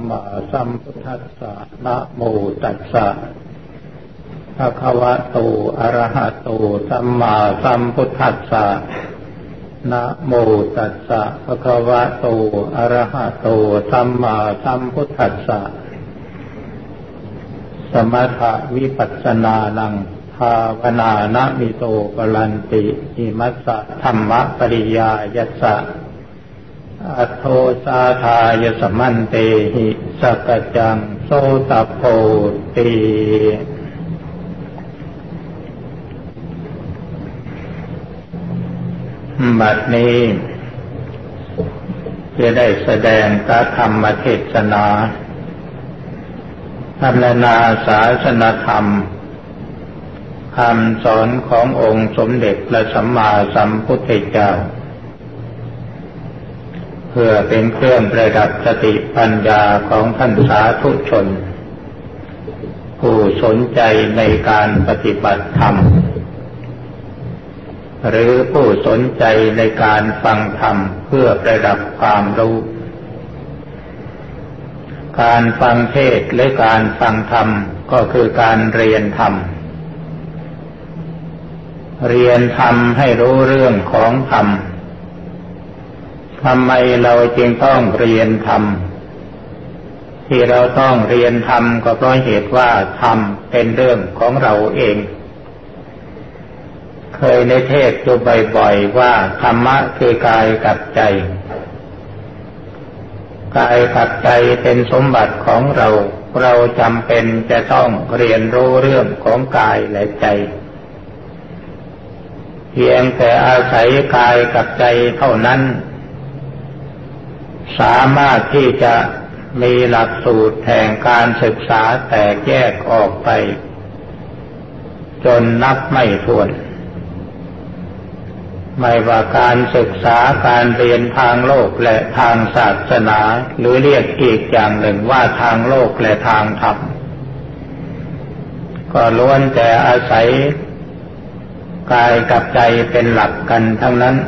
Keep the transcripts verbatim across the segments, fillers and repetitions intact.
มาสัมพุทธัสสะนะโมตัสสะภะคะวะโตอะระหะโตสัมมาสัมพุทธัสสะนะโมตัสสะภะคะวะโตอะระหะโตสัมมาสัมพุทธัสสะสมถะวิปัสสนานังภาวนานะมิโตปรันติอิมัสสะธัมมะปริยายัสสะอัตโธสาทายสมันเตหิสักจังโสตโพติบัดนี้จะได้แสดงพระธรรมเทศนาพรรณนาศาสนธรรมคำสอนขององค์สมเด็จพระสัมมาสัมพุทธเจ้าเพื่อเป็นเครื่องประดับสติปัญญาของท่านสาธุชนผู้สนใจในการปฏิบัติธรรมหรือผู้สนใจในการฟังธรรมเพื่อประดับความรู้การฟังเทศน์และการฟังธรรมก็คือการเรียนธรรมเรียนธรรมให้รู้เรื่องของธรรมทำไมเราจึงต้องเรียนธรรมที่เราต้องเรียนธรรมก็เพราะเหตุว่าธรรมเป็นเรื่องของเราเองเคยในเทศน์อยู่บ่อยๆว่าธรรมะคือกายกับใจกายกับใจเป็นสมบัติของเราเราจำเป็นจะต้องเรียนรู้เรื่องของกายและใจเพียงแต่อาศัยกายกับใจเท่านั้นสามารถที่จะมีหลักสูตรแห่งการศึกษาแตกแยกออกไปจนนับไม่ถ้วนไม่ว่าการศึกษาการเรียนทางโลกและทางศาสนาหรือเรียกอีกอย่างหนึ่งว่าทางโลกและทางธรรมก็ล้วนแต่อาศัยกายกับใจเป็นหลักกันทั้งนั้น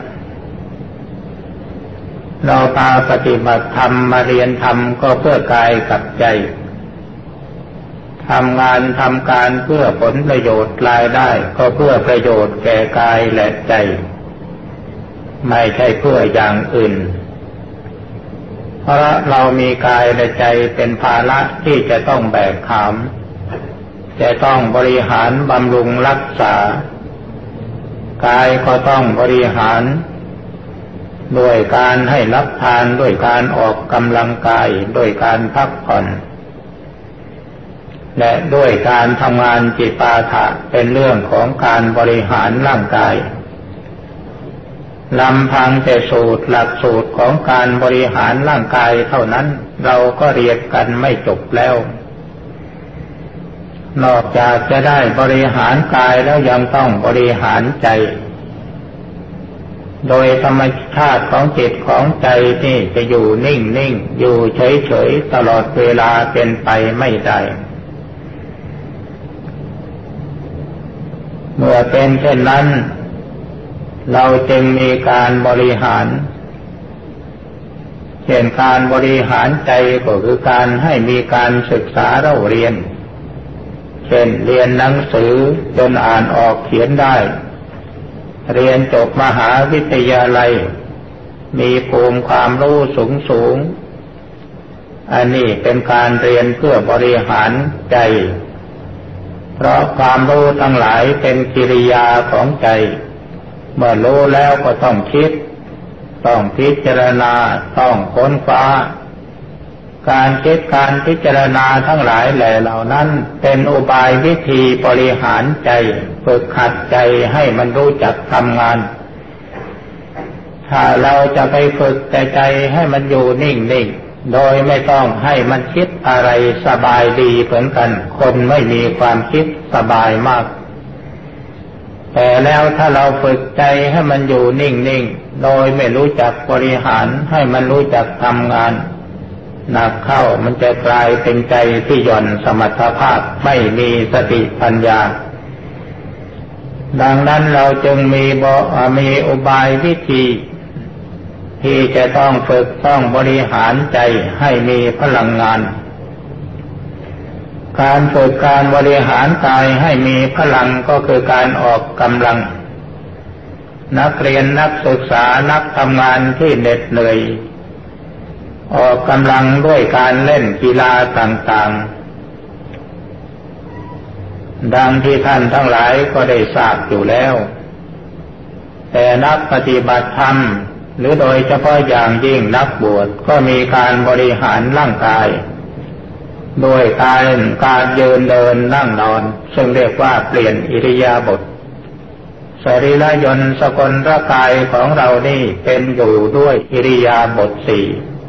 เราพาปฏิบัติธรรมมาเรียนธรรมก็เพื่อกายกับใจทำงานทำการเพื่อผลประโยชน์รายได้ก็เพื่อประโยชน์แก่กายและใจไม่ใช่เพื่ออย่างอื่นเพราะเรามีกายและใจเป็นภาระที่จะต้องแบกหามจะต้องบริหารบำรุงรักษากายก็ต้องบริหารด้วยการให้รับทานด้วยการออกกำลังกายด้วยการพักผ่อนและด้วยการทำงานจิปาถะเป็นเรื่องของการบริหารร่างกายลำพังแต่สูตรหลักสูตรของการบริหารร่างกายเท่านั้นเราก็เรียนกันไม่จบแล้วนอกจากจะได้บริหารกายแล้วยังต้องบริหารใจโดยธรรมชาติของจิตของใจที่จะอยู่นิ่งๆอยู่เฉยๆตลอดเวลาเป็นไปไม่ได้เมื่อเป็นเช่นนั้นเราจึงมีการบริหารเช่นการบริหารใจก็คือการให้มีการศึกษาเราเรียนเช่นเรียนหนังสือจนอ่านออกเขียนได้เรียนจบมหาวิทยาลัยมีภูมิความรู้สูงสูงอันนี้เป็นการเรียนเพื่อบริหารใจเพราะความรู้ทั้งหลายเป็นกิริยาของใจเมื่อรู้แล้วก็ต้องคิดต้องพิจารณาต้องค้นคว้าการคิดการพิจารณาทั้งหลายแหล่เหล่านั้นเป็นอุบายวิธีบริหารใจฝึกขัดใจให้มันรู้จักทำงานถ้าเราจะไปฝึกใจให้มันอยู่นิ่งๆโดยไม่ต้องให้มันคิดอะไรสบายดีเหมือนกันคนไม่มีความคิดสบายมากแต่แล้วถ้าเราฝึกใจให้มันอยู่นิ่งๆโดยไม่รู้จักบริหารให้มันรู้จักทำงานหนักเข้ามันจะกลายเป็นใจที่หย่อนสมรรถภาพไม่มีสติปัญญาดังนั้นเราจึงมีบ่มีอุบายวิธีที่จะต้องฝึกต้องบริหารใจให้มีพลังงานการฝึกการบริหารกายให้มีพลังก็คือการออกกำลังนักเรียนนักศึกษานักทำงานที่เหน็ดเหนื่อยออกกำลังด้วยการเล่นกีฬาต่างๆดังที่ท่านทั้งหลายก็ได้ทราบอยู่แล้วแต่นักปฏิบัติธรรมหรือโดยเฉพาะอย่างยิ่งนักบวชก็มีการบริหารร่างกายโดยการการยืนเดินนั่งนอนซึ่งเรียกว่าเปลี่ยนอิริยาบถสรีระยนต์สกลร่างกายของเรานี่เป็นอยู่ด้วยอิริยาบถสี่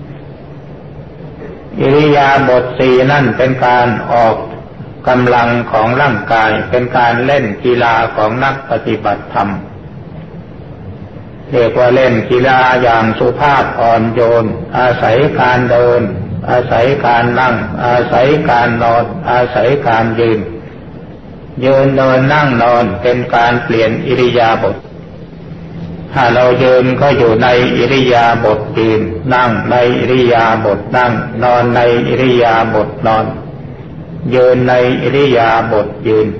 อิริยาบถสี่นั่นเป็นการออกกำลังของร่างกายเป็นการเล่นกีฬาของนักปฏิบัติธรรมเรียกว่าเล่นกีฬาอย่างสุภาพอ่อนโยนอาศัยการเดินอาศัยการนั่งอาศัยการนอนอาศัยการยืนยืนเดินนั่งนอนเป็นการเปลี่ยนอิริยาบถถ้าเรายืนก็อยู่ในอิริยาบถยืนนั่งในอิริยาบถนั่งนอนในอิริยาบถนอนยืนในอิริยาบถยืน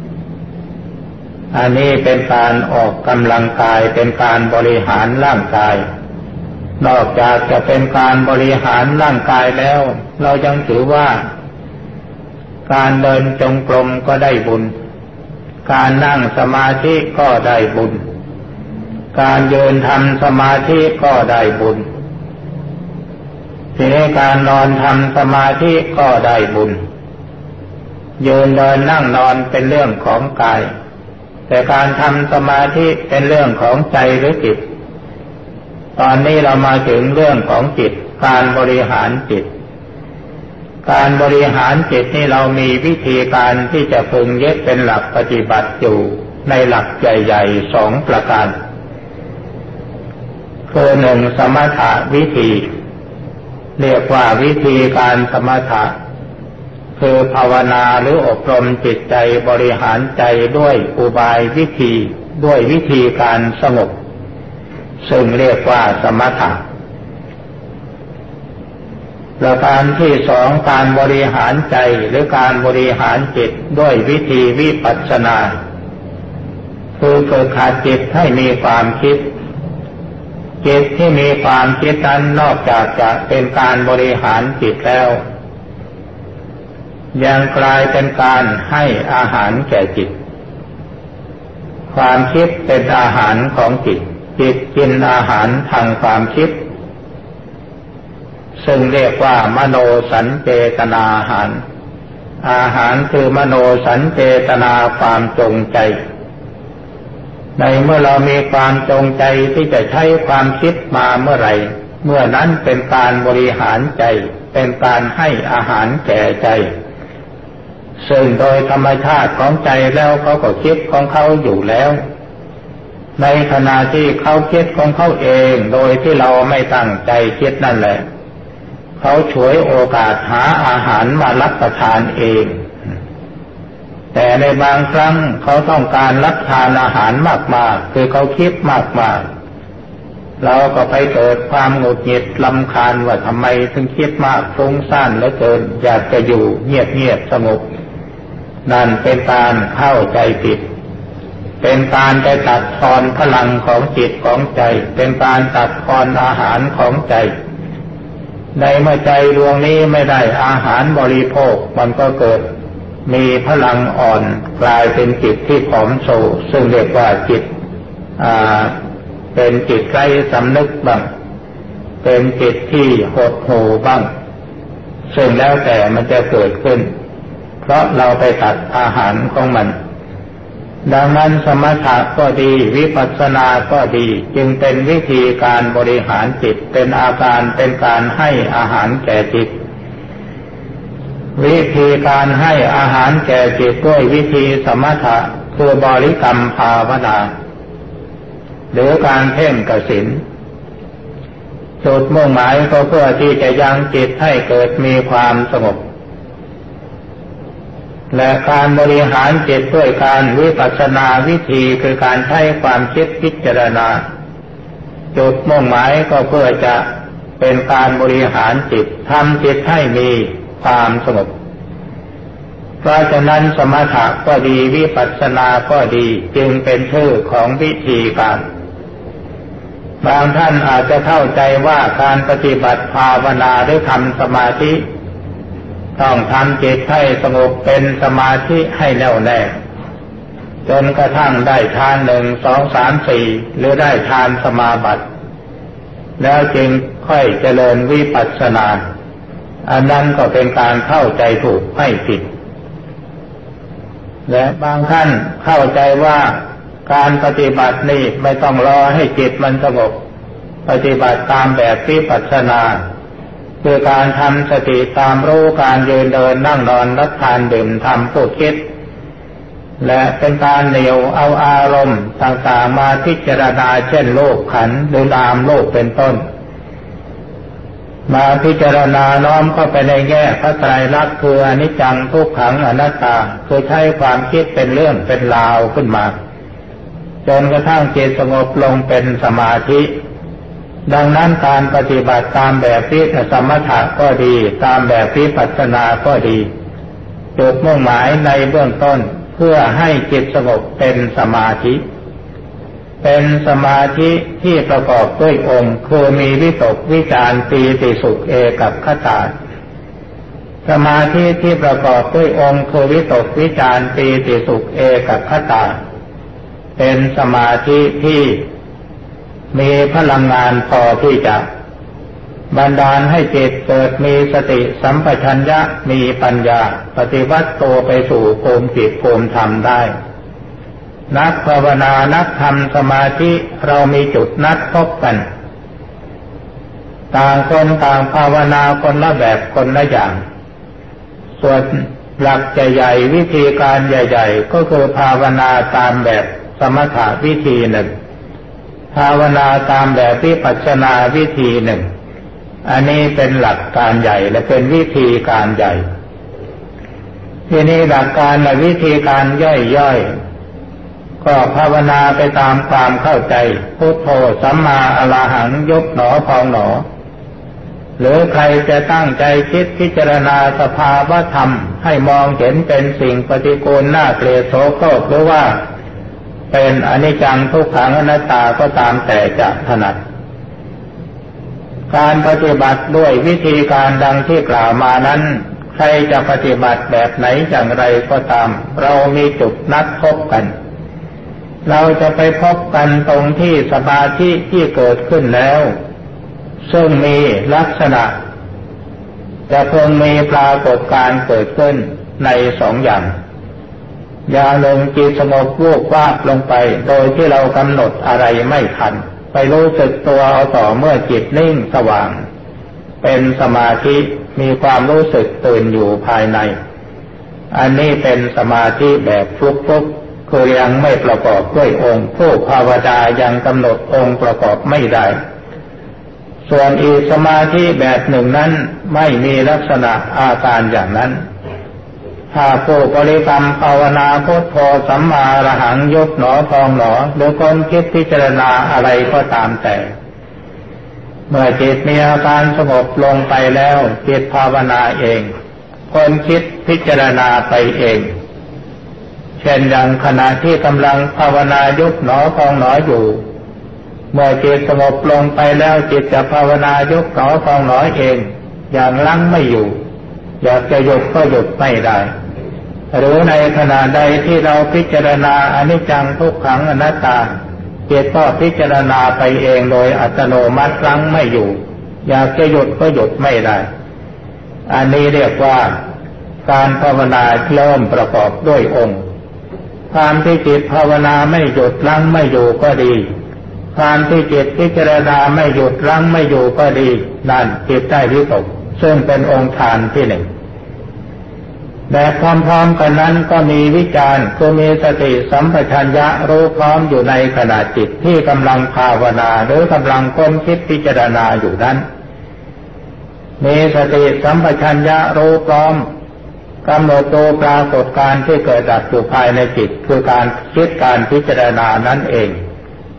อันนี้เป็นการออกกำลังกายเป็นการบริหารร่างกายนอกจากจะเป็นการบริหารร่างกายแล้วเรายังถือว่าการเดินจงกรมก็ได้บุญการนั่งสมาธิก็ได้บุญการยืนทำสมาธิก็ได้บุญทีนี้การนอนทำสมาธิก็ได้บุญยืนเดินนั่งนอนเป็นเรื่องของกายแต่การทำสมาธิเป็นเรื่องของใจหรือจิตตอนนี้เรามาถึงเรื่องของจิตการบริหารจิตการบริหารจิตนี่เรามีวิธีการที่จะพึงยึดเป็นหลักปฏิบัติอยู่ในหลักใหญ่ๆสองประการคือหนึ่งสมถะวิธีเรียกว่าวิธีการสมถะคือภาวนาหรืออบรมจิตใจบริหารใจด้วยอุบายวิธีด้วยวิธีการสงบซึ่งเรียกว่าสมถะประการที่สองการบริหารใจหรือการบริหารจิตด้วยวิธีวิปัสสนาคือฝึกหัดจิตให้มีความคิดจิตที่มีความคิดนั้นนอกจากจะเป็นการบริหารจิตแล้วยังกลายเป็นการให้อาหารแก่จิตความคิดเป็นอาหารของจิตจิตกินอาหารทางความคิดซึ่งเรียกว่ามโนสัญเจตนาอาหารอาหารคือมโนสัญเจตนาความจงใจในเมื่อเรามีความจงใจที่จะใช้ความคิดมาเมื่อไหร่เมื่อนั้นเป็นการบริหารใจเป็นการให้อาหารแก่ใจซึ่งโดยธรรมชาติของใจแล้วเขาก็คิดของเขาอยู่แล้วในขณะที่เขาคิดของเขาเองโดยที่เราไม่ตั้งใจคิดนั่นแหละเขาฉวยโอกาสหาอาหารมารับประทานเองแต่ในบางครั้งเขาต้องการรับทานอาหารมากๆคือเขาคิดมากๆเราก็ไปเกิดความหงุดหงิดรำคาญว่าทำไมถึงคิดมากฟุ้งซ่านเหลือเกินอยากจะอยู่เงียบๆสงบนั่นเป็นการเข้าใจผิดเป็นการไปตัดทอนพลังของจิตของใจเป็นการตัดทอนอาหารของใจในเมื่อใจดวงนี้ไม่ได้อาหารบริโภคมันก็เกิดมีพลังอ่อนกลายเป็นจิตที่ผอมโซซึ่งเรียกว่าจิตอ่าเป็นจิตไร้สำนึกบ้างเป็นจิตที่หดหู่บ้างซึ่งแล้วแต่มันจะเกิดขึ้นเพราะเราไปตัดอาหารของมันดังนั้นสมถะก็ดีวิปัสสนาก็ดีจึงเป็นวิธีการบริหารจิตเป็นอาการเป็นการให้อาหารแก่จิตวิธีการให้อาหารแก่จิตด้วยวิธีสมถะคือบริกรรมภาวนาหรือการเพ่งกสิณจุดมุ่งหมายก็เพื่อที่จะยังจิตให้เกิดมีความสงบและการบริหารจิตด้วยการวิปัสสนาวิธีคือการใช้ความคิดพิจารณาจุดมุ่งหมายก็เพื่อจะเป็นการบริหารจิตทำจิตให้มีความสงบเพราะฉะนั้นสมถะก็ดีวิปัสสนาก็ดีจึงเป็นชื่อของวิธีการบางท่านอาจจะเข้าใจว่าการปฏิบัติภาวนาหรือทำสมาธิต้องทำจิตให้สงบเป็นสมาธิให้แน่วแน่จนกระทั่งได้ฌานหนึ่งสองสามสี่หรือได้ฌานสมาบัติแล้วจึงค่อยเจริญวิปัสสนาอันนั้นก็เป็นการเข้าใจถูกให้ผิดและบางท่านเข้าใจว่าการปฏิบัตินี่ไม่ต้องรอให้จิตมันสงบปฏิบัติตามแบบวิปัสสนาคือการทำสติตามรู้การยืนเดินนั่งนอนรับทานดื่มทำพูดคิดและเป็นการเหนี่ยวเอาอารมณ์ต่างๆมาพิจารณาเช่นโลกขันธ์หรือนามโลกเป็นต้นมาพิจารณาน้อมเข้าไปในแง่พระไตรลักษณ์คืออนิจจังทุกขังอนัตตาคือใช้ความคิดเป็นเรื่องเป็นราวขึ้นมาจนกระทั่งจิตสงบลงเป็นสมาธิดังนั้นการปฏิบัติตามแบบวิปัสสมถะก็ดีตามแบบวิปัสสนาก็ดีจุดมุ่งหมายในเบื้องต้นเพื่อให้จิตสงบเป็นสมาธิเป็นสมาธิที่ประกอบด้วยองค์คือมีวิตกวิจารปีติสุขเอกัคตาสมาธิที่ประกอบด้วยองค์คือวิตกวิจารปีติสุขเอกัคตาเป็นสมาธิที่มีพลังงานพอที่จะบันดาลให้จิตเกิดมีสติสัมปชัญญะมีปัญญาปฏิวัติตัวไปสู่ภูมิจิตภูมิธรรมได้นักภาวนานักทำสมาธิเรามีจุดนัดพบกันต่างคนต่างภาวนาคนละแบบคนละอย่างส่วนหลักใหญ่ๆวิธีการใหญ่ๆก็คือภาวนาตามแบบสมถะวิธีหนึ่งภาวนาตามแบบวิปัสสนาวิธีหนึ่งอันนี้เป็นหลักการใหญ่และเป็นวิธีการใหญ่ทีนี้หลักการและวิธีการย่อยๆก็ภาวนาไปตามความเข้าใจพุทโธสัมมาอรหังยุบหนอพองหนอหรือใครจะตั้งใจคิดพิจารณาสภาวะธรรมให้มองเห็นเป็นสิ่งปฏิกูลน่าเกลียดโสโครกหรือว่าเป็นอนิจจังทุกขังอนัตตาก็ตามแต่จะถนัดการปฏิบัติด้วยวิธีการดังที่กล่าวมานั้นใครจะปฏิบัติแบบไหนอย่างไรก็ตามเรามีจุดนัดพบกันเราจะไปพบกันตรงที่สมาธิที่เกิดขึ้นแล้วซึ่งมีลักษณะจะเพิ่งมีปรากฏการเกิดขึ้นในสองอย่างอย่างหนึ่งจิตสงบวูบวาบลงไปโดยที่เรากำหนดอะไรไม่ทันไปรู้สึกตัวเอาต่อเมื่อจิตนิ่งสว่างเป็นสมาธิมีความรู้สึกตื่นอยู่ภายในอันนี้เป็นสมาธิแบบฟลุกๆคือยังไม่ประกอบด้วยองค์ผู้ภาวนายังกำหนดองค์ประกอบไม่ได้ส่วนอีกสมาธิแบบหนึ่งนั้นไม่มีลักษณะอาการอย่างนั้นถ้าผู้บริกรรมภาวนาพุทโธสัมมาอรหังยุบหนอพองหนอหรือคนคิดพิจารณาอะไรก็ตามแต่เมื่อจิตมีอาการสงบลงไปแล้วจิตภาวนาเองคนคิดพิจารณาไปเองเช่นอย่างขณะที่กำลังภาวนายุบหนอพองหนออยู่เมื่อจิตสงบลงไปแล้วจิตจะภาวนายุบหนอพองหนอเองอย่างลังไม่อยู่อยากจะหยุดก็หยุดไม่ได้หรือในขณะใดที่เราพิจารณาอนิจจังทุกขังอนัตตาจิตก็พิจารณาไปเองโดยอัตโนมัติลังไม่อยู่อยากจะหยุดก็หยุดไม่ได้อันนี้เรียกว่าการภาวนาเริ่มประกอบด้วยองค์ความที่จิตภาวนาไม่หยุดลังไม่อยู่ก็ดีความที่จิตพิจารณาไม่หยุดลังไม่อยู่ก็ดีนั่นจิตได้วิตกซึ่งเป็นองค์ฌานที่หนึ่งแต่พร้อมๆกันนั้นก็มีวิจารคือมีสติสัมปชัญญะรู้พร้อมอยู่ในขณะจิตที่กำลังภาวนาหรือกำลังค้นคิดพิจารณาอยู่นั้นมีสติสัมปชัญญะรู้พร้อมกำหนดตัวปรากฏการณ์ที่เกิดดับอยู่ภายในจิตคือการคิดการพิจารณานั้นเอง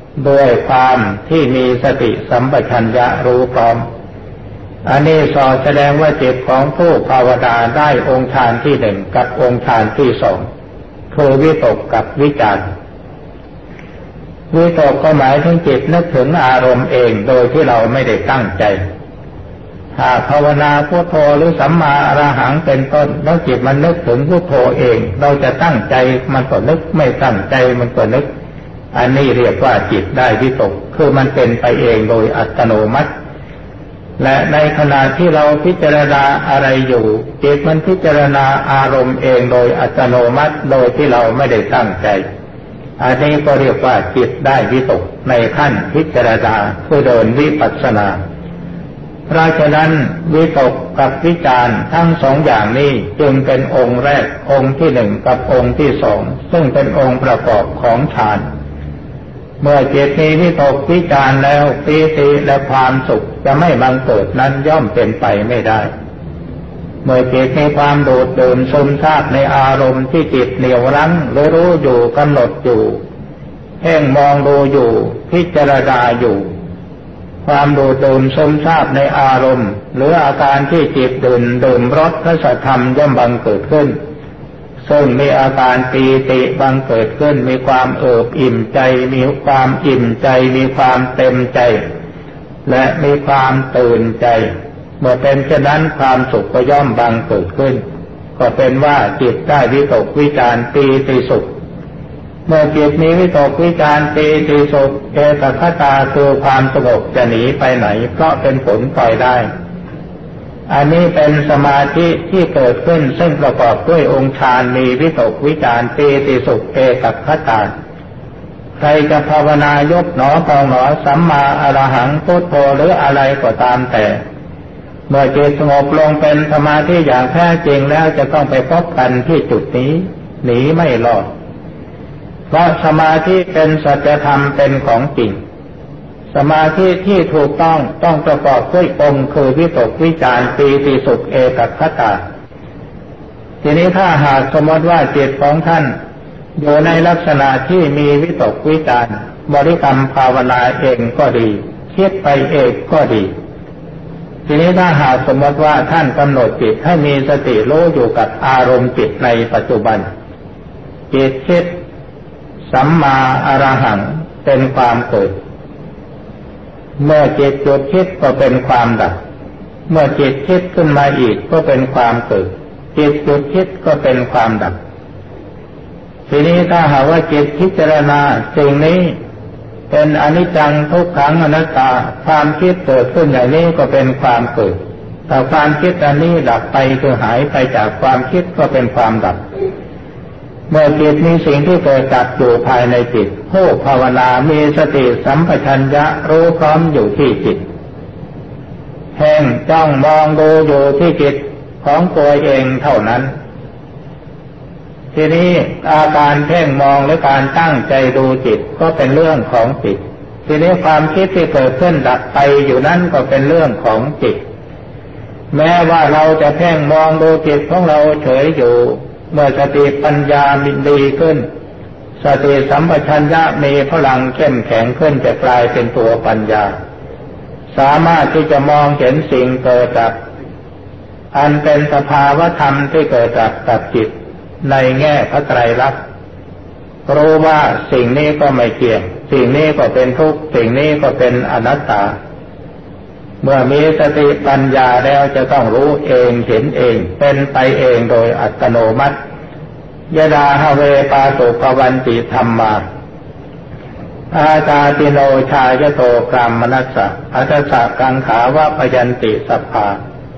ด้วยความที่มีสติสัมปชัญญะรู้พร้อมอันนี้สอแสดงว่าจิตของผู้ภาวนาได้องค์ฌานที่หนึ่งกับองค์ฌานที่สองคือวิตกกับวิจารวิตกก็หมายถึงจิตนึกถึงอารมณ์เองโดยที่เราไม่ได้ตั้งใจถ้าภาวนาพุทโธหรือสัมมาอรหังเป็นต้นแล้วจิตมันนึกถึงพุทโธเองเราจะตั้งใจมันก็นึกไม่ตั้งใจมันก็นึกอันนี้เรียกว่าจิตได้วิตกคือมันเป็นไปเองโดยอัตโนมัติและในขณะที่เราพิจารณาอะไรอยู่จิตมันพิจารณาอารมณ์เองโดยอัตโนมัติโดยที่เราไม่ได้ตั้งใจอันนี้ก็เรียกว่าจิตได้วิตกในขั้นพิจารณาคือเดินวิปัสสนาเพราะฉะนั้นวิตกกับวิจารทั้งสองอย่างนี้จึงเป็นองค์แรกองค์ที่หนึ่งกับองค์ที่สองซึ่งเป็นองค์ประกอบของฌานเมื่อจิตมีวิตกวิจารแล้วปีติและความสุขจะไม่บังเกิดนั้นย่อมเป็นไปไม่ได้เมื่อจิตมีความโดดเดี่ยวซึมซาบในอารมณ์ที่จิตเหนี่ยวรั้งหรือรู้อยู่กำหนดอยู่เพ่งมองดูอยู่พิจารณาอยู่ความโดดเดี่ยวซึมซาบในอารมณ์หรืออาการที่จิตดื่มดื่มรสพระสัทธรรมย่อมบังเกิดขึ้นซึ่งมีอาการปีติบังเกิดขึ้นมีความเอิบอิ่มใจมีความอิ่มใจมีความเต็มใจและมีความตื่นใจเมื่อเป็นเช่นนั้นความสุขก็ย่อมบังเกิดขึ้นก็เป็นว่าจิตได้วิตกวิจารปีติสุขเมื่อจิตมีวิตกวิจารปีติสุขเอตคตาคือความสงบจะหนีไปไหนเพราะเป็นผลปล่อยได้อันนี้เป็นสมาธิที่เกิดขึ้นซึ่งประกอบด้วยองค์ฌานมีวิตกวิจารปีติสุขเอตคตาใครจะภาวนายกหนอพองหนอสัมมาอรหังพุทโธหรืออะไรก็ตามแต่เมื่อจิตสงบลงเป็นสมาธิอย่างแท้จริงแล้วจะต้องไปพบกันที่จุดนี้หนีไม่รอดเพราะสมาธิเป็นสัจธรรมเป็นของจริงสมาธิที่ถูกต้องต้องประกอบด้วยองค์คือวิตกวิจารปีติสุขเอกคตาทีนี้ถ้าหากสมมติว่าจิตของท่านอยู่ในลักษณะที่มีวิตกวิจารบริกรรมภาวนาเองก็ดีคิดไปเองก็ดีทีนี้ถ้าหากสมมติว่าท่านกำหนดจิตให้มีสติรู้อยู่กับอารมณ์จิตในปัจจุบันจิตคิดสัมมาอรหังเป็นความเกิดเมื่อจิตหยุดคิดก็เป็นความดับเมื่อจิตคิดขึ้นมาอีกก็เป็นความเกิดจิตหยุดคิดก็เป็นความดับทีนี้ถ้าหากว่าจิตพิจารณาสิ่งนี้เป็นอนิจจังทุกขังอนัตตาความคิดเกิดขึ้นอย่างนี้ก็เป็นความเกิดแต่ความคิดอันนี้ดับไปคือหายไปจากความคิดก็เป็นความดับเมื่อจิตมีสิ่งที่เกิดดับอยู่ภายในจิตผู้ภาวนามีสติสัมปชัญญะรู้พร้อมอยู่ที่จิตเพ่งจ้องมองดูอยู่ที่จิตของตัวเองเท่านั้นทีนี้อาการเพ่งมองหรือการตั้งใจดูจิตก็เป็นเรื่องของจิตทีนี้ความคิดที่เกิดขึ้นดับไปอยู่นั้นก็เป็นเรื่องของจิตแม้ว่าเราจะเพ่งมองดูจิตของเราเฉยอยู่เมื่อสติปัญญามีดีขึ้นสติสัมปชัญญะมีพลังเข้มแข็งขึ้นจะกลายเป็นตัวปัญญาสามารถที่จะมองเห็นสิ่งเกิดดับอันเป็นสภาวธรรมที่เกิดดับกับจิตในแง่พระไตรลักษณ์รู้ว่าสิ่งนี้ก็ไม่เที่ยงสิ่งนี้ก็เป็นทุกข์สิ่งนี้ก็เป็นอนัตตาเมื่อมีสติปัญญาแล้วจะต้องรู้เองเห็นเองเป็นไปเองโดยอัตโนมัติยดาหเวปาตุภวันติธัมมาอาตาติโนชายโตกรามมนัสสะอัตสะกังขาวะพยันติสัพพา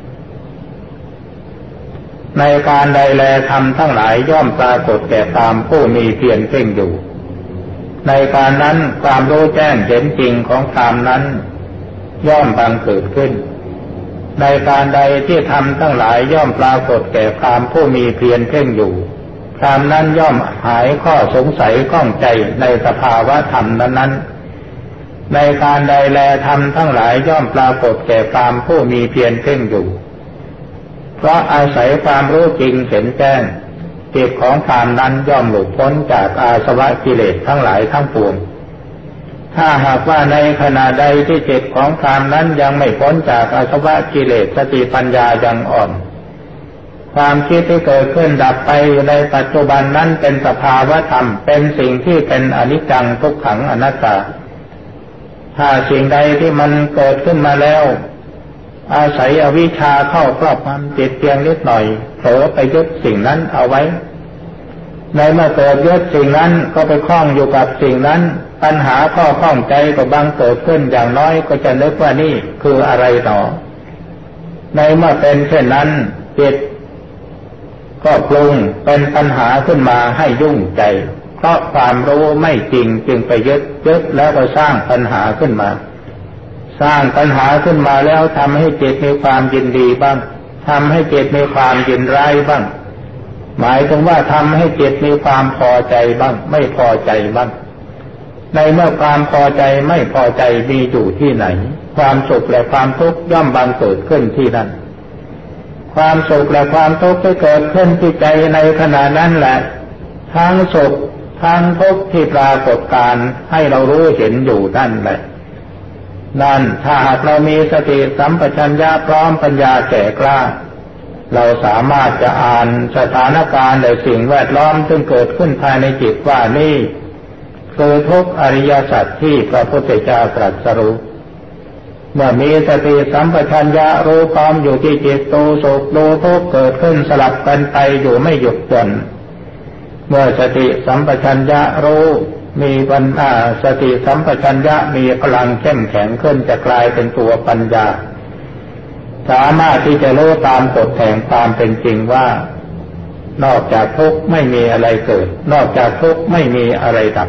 ในการใดแลธรรมทั้งหลายย่อมปรากฏแก่ตามผู้มีเพียรเพ่งอยู่ในการนั้นความรู้แจ้งเห็นจริงของธรรมนั้นย่อมบังเกิดขึ้นในการใดที่ธรรมทั้งหลายย่อมปรากฏแก่ตามผู้มีเพียรเพ่งอยู่ธรรมนั้นย่อมหายข้อสงสัยข้องใจในสภาวะธรรมนั้นๆในการใดแลธรรมทั้งหลายย่อมปรากฏแก่ตามผู้มีเพียรเพ่งอยู่เพราะอาศัยความรู้จริงเห็นแจ้งจิตของธรรมนั้นย่อมหลุดพ้นจากอาสวะกิเลสทั้งหลายทั้งปวงถ้าหากว่าในขณะใดที่จิตของพรามนั้นยังไม่พ้นจากอาสวะกิเลสสติปัญญายังอ่อนความคิดที่เกิดขึ้นดับไปอยู่ในปัจจุบันนั้นเป็นสภาวะธรรมเป็นสิ่งที่เป็นอนิจจังทุกขังอนัตตาถ้าสิ่งใดที่มันเกิดขึ้นมาแล้วอาศัยอวิชชาเข้าครอบงำจิตเพียงนิดหน่อยเผลอไปยึดสิ่งนั้นเอาไว้ในเมื่อเกิดยึดสิ่งนั้นก็ไปคล้องอยู่กับสิ่งนั้นปัญหาข้อข้องใจก็บังเกิดขึ้นอย่างน้อยก็จะนึกว่านี่คืออะไรหนอในเมื่อเป็นเช่นนั้นจิตก็ปรุงเป็นปัญหาขึ้นมาให้ยุ่งใจเพราะความรู้ไม่จริงจึงไปยึดยึดแล้วก็สร้างปัญหาขึ้นมาสร้างปัญหาขึ้นมาแล้วทำให้จิตมีความยินดีบ้างทำให้จิตมีความยินร้ายบ้างหมายถึงว่าทำให้จิตมีความพอใจบ้างไม่พอใจบ้างในเมื่อความพอใจไม่พอใจมีอยู่ที่ไหนความสุขและความทุกข์ย่อมบังเกิดขึ้นที่นั่นความสุขและความทุกข์ที่เกิดขึ้นที่ใจในขณะนั้นแหละทั้งสุขทั้งทุกข์ที่ปรากฏการให้เรารู้เห็นอยู่นั่นแหละนั่นถ้าหากเรามีสติสัมปชัญญะพร้อมปัญญาแก่กล้าเราสามารถจะอ่านสถานการณ์และสิ่งแวดล้อมซึ่งเกิดขึ้นภายในจิตว่านี่คือทุกข์อริยสัจที่พระพุทธเจ้าตรัสรู้เมื่อมีสติสัมปชัญญะรู้พร้อมอยู่ที่จิตดูสุขดูทุกข์เกิดขึ้นสลับกันไปอยู่ไม่หยุดหย่อนเมื่อสติสัมปชัญญะรู้มีปัญญาสติสัมปชัญญะมีพลังเข้มแข็งขึ้นจะกลายเป็นตัวปัญญาสามารถที่จะรู้ตามกฎแห่งความเป็นจริงว่านอกจากทุกข์ไม่มีอะไรเกิดนอกจากทุกข์ไม่มีอะไรดับ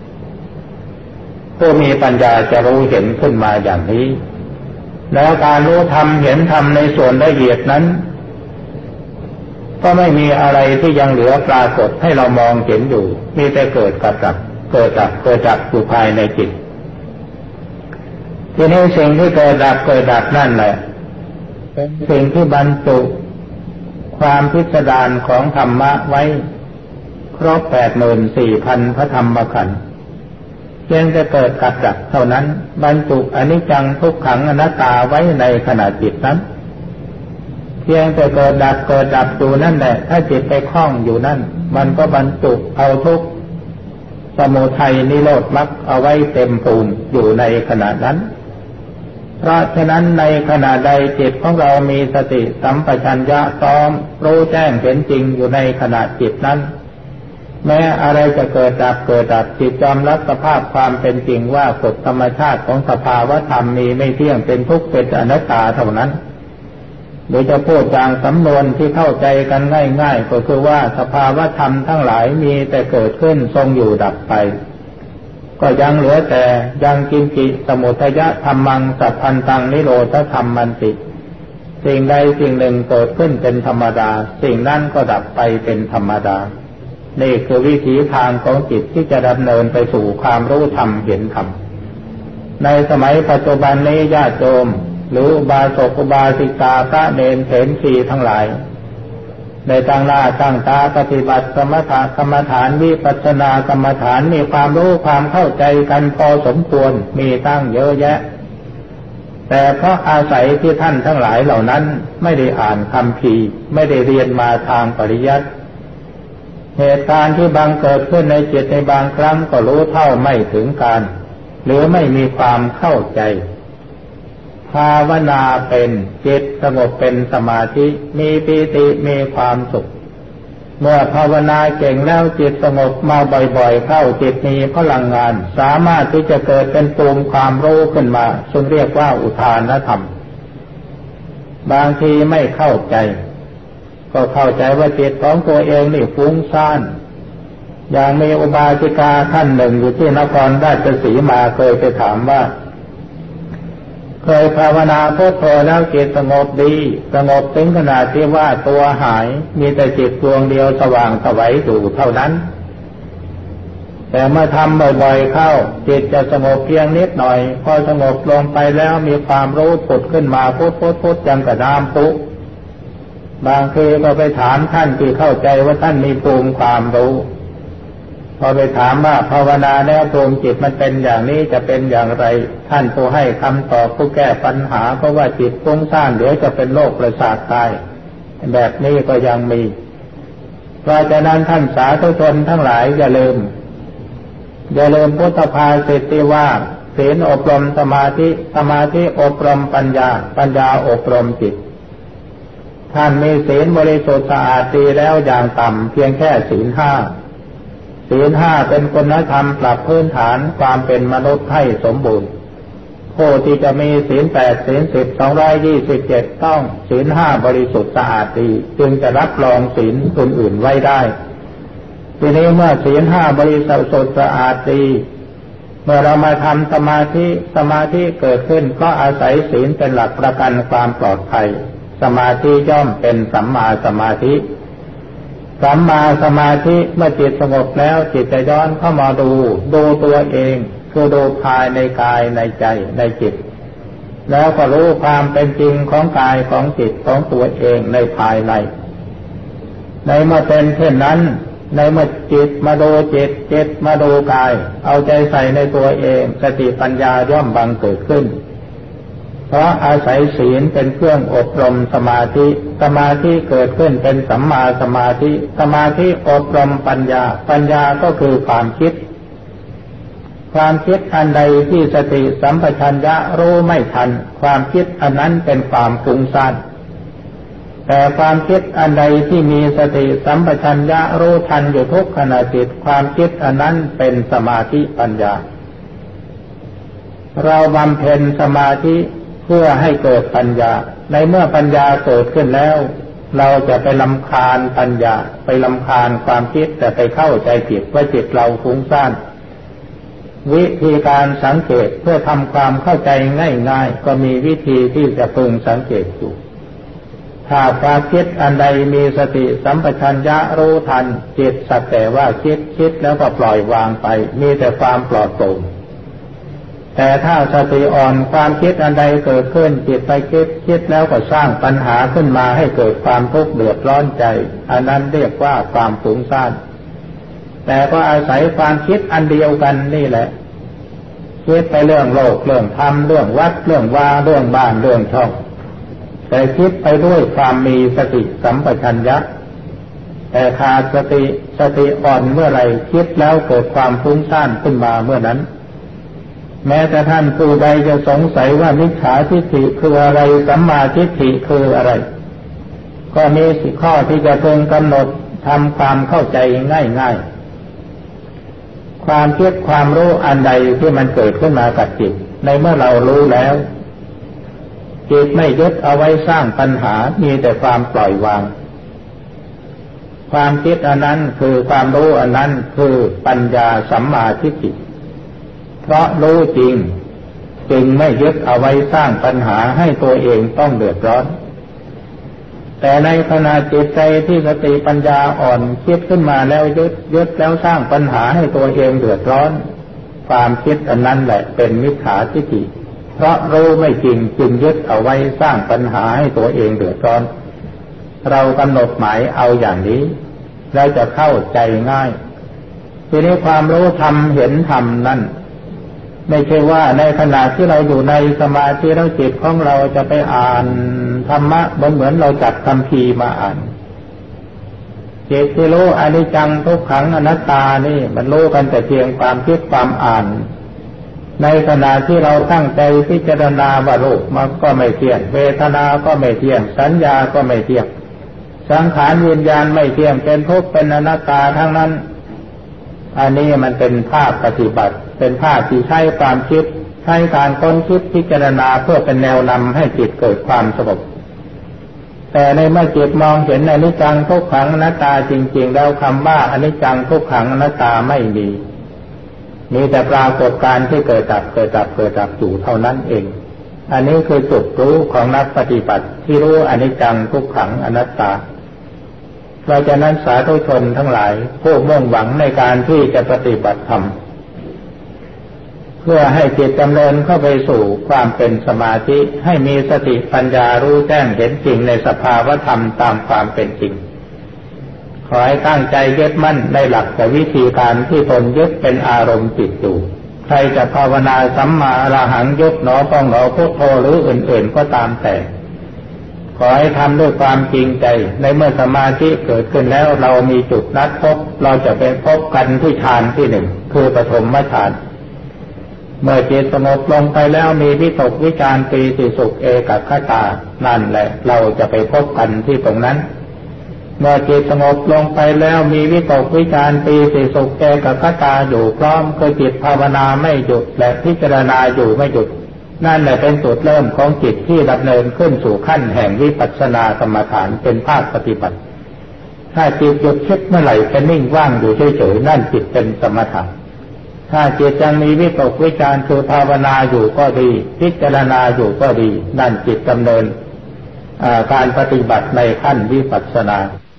ผู้มีปัญญาจะรู้เห็นขึ้นมาอย่างนี้แล้วการรู้ธรรมเห็นธรรมในส่วนละเอียดนั้นก็ไม่มีอะไรที่ยังเหลือปรากฏให้เรามองเห็นอยู่มีแต่เกิดกับดับเกิดดับเกิดดับอยู่ภายในจิตทีนี้สิ่งที่เกิดดับเกิดดับนั่นแหละเป็นสิ่งที่บรรจุความพิสดารของธรรมะไว้ครบแปดหมื่นสี่พันพระธรรมขันธ์เพียงแต่เกิดกับดับเท่านั้นบรรจุอนิจจังทุกขังอนัตตาไว้ในขณะจิตนั้นเพียงแต่เกิดดับเกิดดับอยู่นั่นแหละถ้าจิตไปคล้องอยู่นั่นมันก็บรรจุเอาทุกข์สมุทัยนิโรธมรรคเอาไว้เต็มภูมิอยู่ในขณะนั้นเพราะฉะนั้นในขณะใดจิตของเรามีสติสัมปชัญญะพร้อมรู้แจ้งเห็นจริงอยู่ในขณะจิตนั้นแม้อะไรจะเกิดดับเกิดดับจิตยอมรับสภาพความเป็นจริงว่ากฎธรรมชาติของสภาวะธรรมมีไม่เที่ยงเป็นทุกข์เป็นอนัตตาเท่านั้นโดยจะพูดอย่างสำนวนที่เข้าใจกันง่ายๆก็คือว่าสภาวะธรรมทั้งหลายมีแต่เกิดขึ้นทรงอยู่ดับไปก็ยังเหลือแต่ยังกินจิสมุทัยธรรมังสัพพันตังนิโรธธรรมมันติสิ่งใดสิ่งหนึ่งเกิดขึ้นเป็นธรรมดาสิ่งนั้นก็ดับไปเป็นธรรมดานี่คือวิถีทางของจิตที่จะดำเนินไปสู่ความรู้ธรรมเห็นธรรมในสมัยปัจจุบันนี้ญาติโยมหรืออุบาสกอุบาสิกาพระเณรเถรชีทั้งหลายได้ตั้งหน้าตั้งตาปฏิบัติสมถะกรรมฐานวิปัสสนากรรมฐานมีความรู้ความเข้าใจกันพอสมควรมีตั้งเยอะแยะแต่เพราะอาศัยที่ท่านทั้งหลายเหล่านั้นไม่ได้อ่านคัมภีร์ไม่ได้เรียนมาทางปริยัติเหตุการณ์ที่บังเกิดขึ้นในจิตในบางครั้งก็รู้เท่าไม่ถึงการหรือไม่มีความเข้าใจภาวนาเป็นจิตสงบเป็นสมาธิมีปีติมีความสุขเมื่อภาวนาเก่งแล้วจิตสงบมาบ่อยๆเข้าจิตมีพลังงานสามารถที่จะเกิดเป็นภูมิความรู้ขึ้นมาซึ่งเรียกว่าอุทานธรรมบางทีไม่เข้าใจก็เข้าใจว่าจิตของตัวเองนี่ฟุ้งซ่านอย่างมีอุบาสิกาท่านหนึ่งอยู่ที่นครราชสีมาเคยไปถามว่าเคยภาวนาพุทโธแล้วจิตสงบดีสงบถึงขนาดที่ว่าตัวหายมีแต่จิตดวงเดียวสว่างสวัยอยู่เท่านั้นแต่เมื่อทำบ่อยๆเข้าจิตจะสงบเพียงนิดหน่อยพอสงบลงไปแล้วมีความรู้ผุดขึ้นมาพุทพุทพุทยังกระน้ำปุบางทีก็ไปถามท่านที่เข้าใจว่าท่านมีภูมิความรู้พอไปถามว่าภาวนาแล้วดวงจิตมันเป็นอย่างนี้จะเป็นอย่างไรท่านผู้ให้คำตอบผู้แก้ปัญหาเพราะว่าจิตฟุ้งซ่านเดี๋ยวจะเป็นโรคประสาทตายแบบนี้ก็ยังมีเพราะฉะนั้นท่านสาธุชนทั้งหลายอย่าลืมอย่าลืมพุทธภาษิตที่ว่าศีลอบรมสมาธิสมาธิอบรมปัญญาปัญญาอบรมจิตท่านมีศีลบริสุทธิ์สะอาดดีแล้วอย่างต่ำเพียงแค่ศีลห้าศีลห้าเป็นคุณธรรมปรับพื้นฐานความเป็นมนุษย์ให้สมบูรณ์ผู้ที่จะมีศีลแปดศีลสิบสองร้อยยี่สิบเจ็ดต้องศีลห้าบริสุทธิ์สะอาดดีจึงจะรับรองศีลอื่นๆไว้ได้ทีนี้เมื่อศีลห้าบริสุทธิ์สะอาดดีเมื่อเรามาทำสมาธิสมาธิเกิดขึ้นก็อาศัยศีลเป็นหลักประกันความปลอดภัยสมาธิย่อมเป็นสัมมาสมาธิสัมมาสมาธิเมื่อจิตสงบแล้วจิตจะย้อนเข้ามาดูดูตัวเองคือดูภายในกายในใจในจิตแล้วก็รู้ความเป็นจริงของกายของจิตของตัวเองในภายในในเมื่อเป็นเช่นนั้นในเมื่อจิตมาดูจิตจิตมาดูกายเอาใจใส่ในตัวเองสติปัญญาย่อมบังเกิดขึ้นเพราะอาศัยศีลเป็นเครื่องอบรมสมาธิสมาธิเกิดขึ้นเป็นสัมมาสมาธิสมาธิอบรมปัญญาปัญญาก็คือความคิดความคิดอันใดที่สติสัมปชัญญะรู้ไม่ทันความคิดอันนั้นเป็นความฟุ้งซ่านแต่ความคิดอันใดที่มีสติสัมปชัญญะรู้ทันอยู่ทุกขณะจิตความคิดอันนั้นเป็นสมาธิปัญญาเราบำเพ็ญสมาธิเพื่อให้เกิดปัญญาในเมื่อปัญญาเกิดขึ้นแล้วเราจะไปรำคาญปัญญาไปรำคาญความคิดแต่ไปเข้าใจผิดว่าจิตเราฟุ้งซ่านวิธีการสังเกตเพื่อทำความเข้าใจง่ายๆก็มีวิธีที่จะพึงสังเกตอยู่ถ้าความคิดอันใดมีสติสัมปชัญญะรู้ทันจิตสักแต่ว่าคิดคิดแล้วก็ปล่อยวางไปมีแต่ความปลอดโปร่งแต่ถ้าสติอ่อนความคิดอันใดเกิดขึ้นจิตไปคิดคิดแล้วก็สร้างปัญหาขึ้นมาให้เกิดความทุกข์เดือดร้อนใจอันนั้นเรียกว่าความฟุ้งซ่านแต่ก็อาศัยความคิดอันเดียวกันนี่แหละคิดไปเรื่องโลกเรื่องธรรมเรื่องวัดเรื่องวาเรื่องบ้านเรื่องช่องแต่คิดไปด้วยความมีสติสัมปชัญญะแต่ขาดสติสติอ่อนเมื่อไรคิดแล้วเกิดความฟุ้งซ่านขึ้นมาเมื่อนั้นแม้แต่ท่านผู้ใดจะสงสัยว่ามิจฉาทิฏฐิคืออะไรสัมมาทิฏฐิคืออะไรก็มีสิข้อที่จะพึงกำหนดทำความเข้าใจง่ายๆความคิดความรู้อันใดที่มันเกิดขึ้นมากับจิตในเมื่อเรารู้แล้วจิตไม่ยึดเอาไว้สร้างปัญหามีแต่ความปล่อยวางความคิดอันนั้นคือความรู้อันนั้นคือปัญญาสัมมาทิฏฐิเพราะรู้จริงจึงไม่ยึดเอาไว้สร้างปัญหาให้ตัวเองต้องเดือดร้อนแต่ในขณะจิตใจที่สติปัญญาอ่อนคิดขึ้นมาแล้วยึดยึดแล้วสร้างปัญหาให้ตัวเองเดือดร้อนความคิดอันนั้นแหละเป็นมิจฉาทิฏฐิเพราะรู้ไม่จริงจึงยึดเอาไว้สร้างปัญหาให้ตัวเองเดือดร้อนเรากำหนดหมายเอาอย่างนี้แล้วจะเข้าใจง่ายทีนี้ความรู้ธรรมเห็นธรรมนั่นไม่ใช่ว่าในขณะที่เราอยู่ในสมาธิแล้วจิตของเราจะไปอ่านธรรมะเหมือนเหมือนเราจับคัมภีร์มาอ่านจิตที่รู้อนิจจังทุกขังอนัตตานี่มันรู้กันแต่เพียงความคิดความอ่านในขณะที่เราตั้งใจพิจารณาว่ารูปมันก็ไม่เที่ยงเวทนาก็ไม่เที่ยงสัญญาก็ไม่เที่ยงสังขารวิญญาณไม่เที่ยงเป็นทุกข์เป็นอนัตตาทั้งนั้นอันนี้มันเป็นภาคปฏิบัติเป็นภาคที่ใช้ความคิดใช้การค้นคิดพิจารณาเพื่อเป็นแนวนำให้จิตเกิดความสงบแต่ในเมื่อจิตมองเห็นอนิจจังทุกขังอนัตตาจริงๆแล้วคำว่าอนิจจังทุกขังอนัตตาไม่มีมีแต่ปรากฏการณ์ที่เกิดดับเกิดดับเกิดดับอยู่เท่านั้นเองอันนี้คือจุดรู้ของนักปฏิบัติที่รู้อนิจจังทุกขังอนัตตาเพราะฉะนั้นสาธุชนทั้งหลายผู้มุ่งหวังในการที่จะปฏิบัติธรรมเพื่อให้จิตดำเนินเข้าไปสู่ความเป็นสมาธิให้มีสติปัญญารู้แจ้งเห็นจริงในสภาวธรรมตามความเป็นจริงขอให้ตั้งใจยึดมั่นในหลักและวิธีการที่ตนยึดเป็นอารมณ์จิตอยู่ใครจะภาวนาสัมมาอรหังยกหนอพองหนอพุทโธหรืออื่นๆก็ตามแต่ขอให้ทำด้วยความจริงใจในเมื่อสมาธิเกิดขึ้นแล้วเรามีจุดนัดพบเราจะไปพบกันที่ฌานที่หนึ่งคือปฐมฌานเมื่อจิตสงบลงไปแล้วมีวิตกวิจารปีติสุขเอกัคตานั่นแหละเราจะไปพบกันที่ตรงนั้นเมื่อจิตสงบลงไปแล้วมีวิตกวิจารปีติสุขเอกัคตาอยู่พร้อมคือจิตภาวนาไม่หยุดและพิจารณาอยู่ไม่หยุดนั่นแหละเป็นจุดเริ่มของจิตที่ดำเนินขึ้นสู่ขั้นแห่งวิปัสสนากรรมฐานเป็นภาคปฏิบัติถ้าจิตหยุดคิดเมื่อไหร่จะนิ่งว่างอยู่เฉยๆนั่นจิตเป็นสมถะถ้าจิตยังมีวิตกวิจารคือภาวนาอยู่ก็ดีพิจารณาอยู่ก็ดีนั่นจิตดำเนินการปฏิบัติในขั้นวิปัสสนา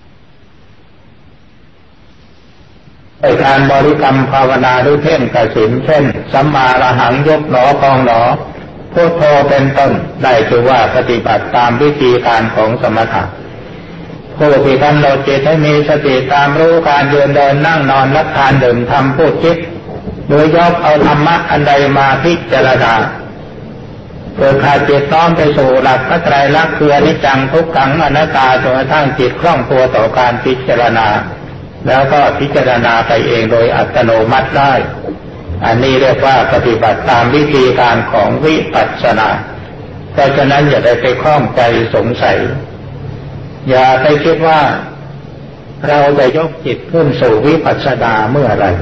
ในการบริกรรมภาวนาหรือเพ่งกสิณเช่นสัมมาอรหังยกหนอพองหนอพุทโธเป็นต้นได้ชื่อว่าปฏิบัติตามวิธีการของสมถะผู้ที่กำหนดจิตให้มีสติตามรู้การยืนเดินนั่งนอนรับทานดื่มทำพูดคิดโดยยกเอาธรรมะอันใดมาพิจารณาเพื่อขาดจิตน้อมไปสู่หลักพระไตรลักษณ์คืออนิจจังทุกขังอนัตตาจนกระทั่งจิตคล่องตัวต่อการพิจารณาแล้วก็พิจารณาไปเองโดยอัตโนมัติได้อันนี้เรียกว่าปฏิบัติตามวิธีการของวิปัสสนาเพราะฉะนั้นอย่าได้ไปคล้องใจสงสัยอย่าไปคิดว่าเราจะยกจิตขึ้นสู่วิปัสสนาเมื่อไร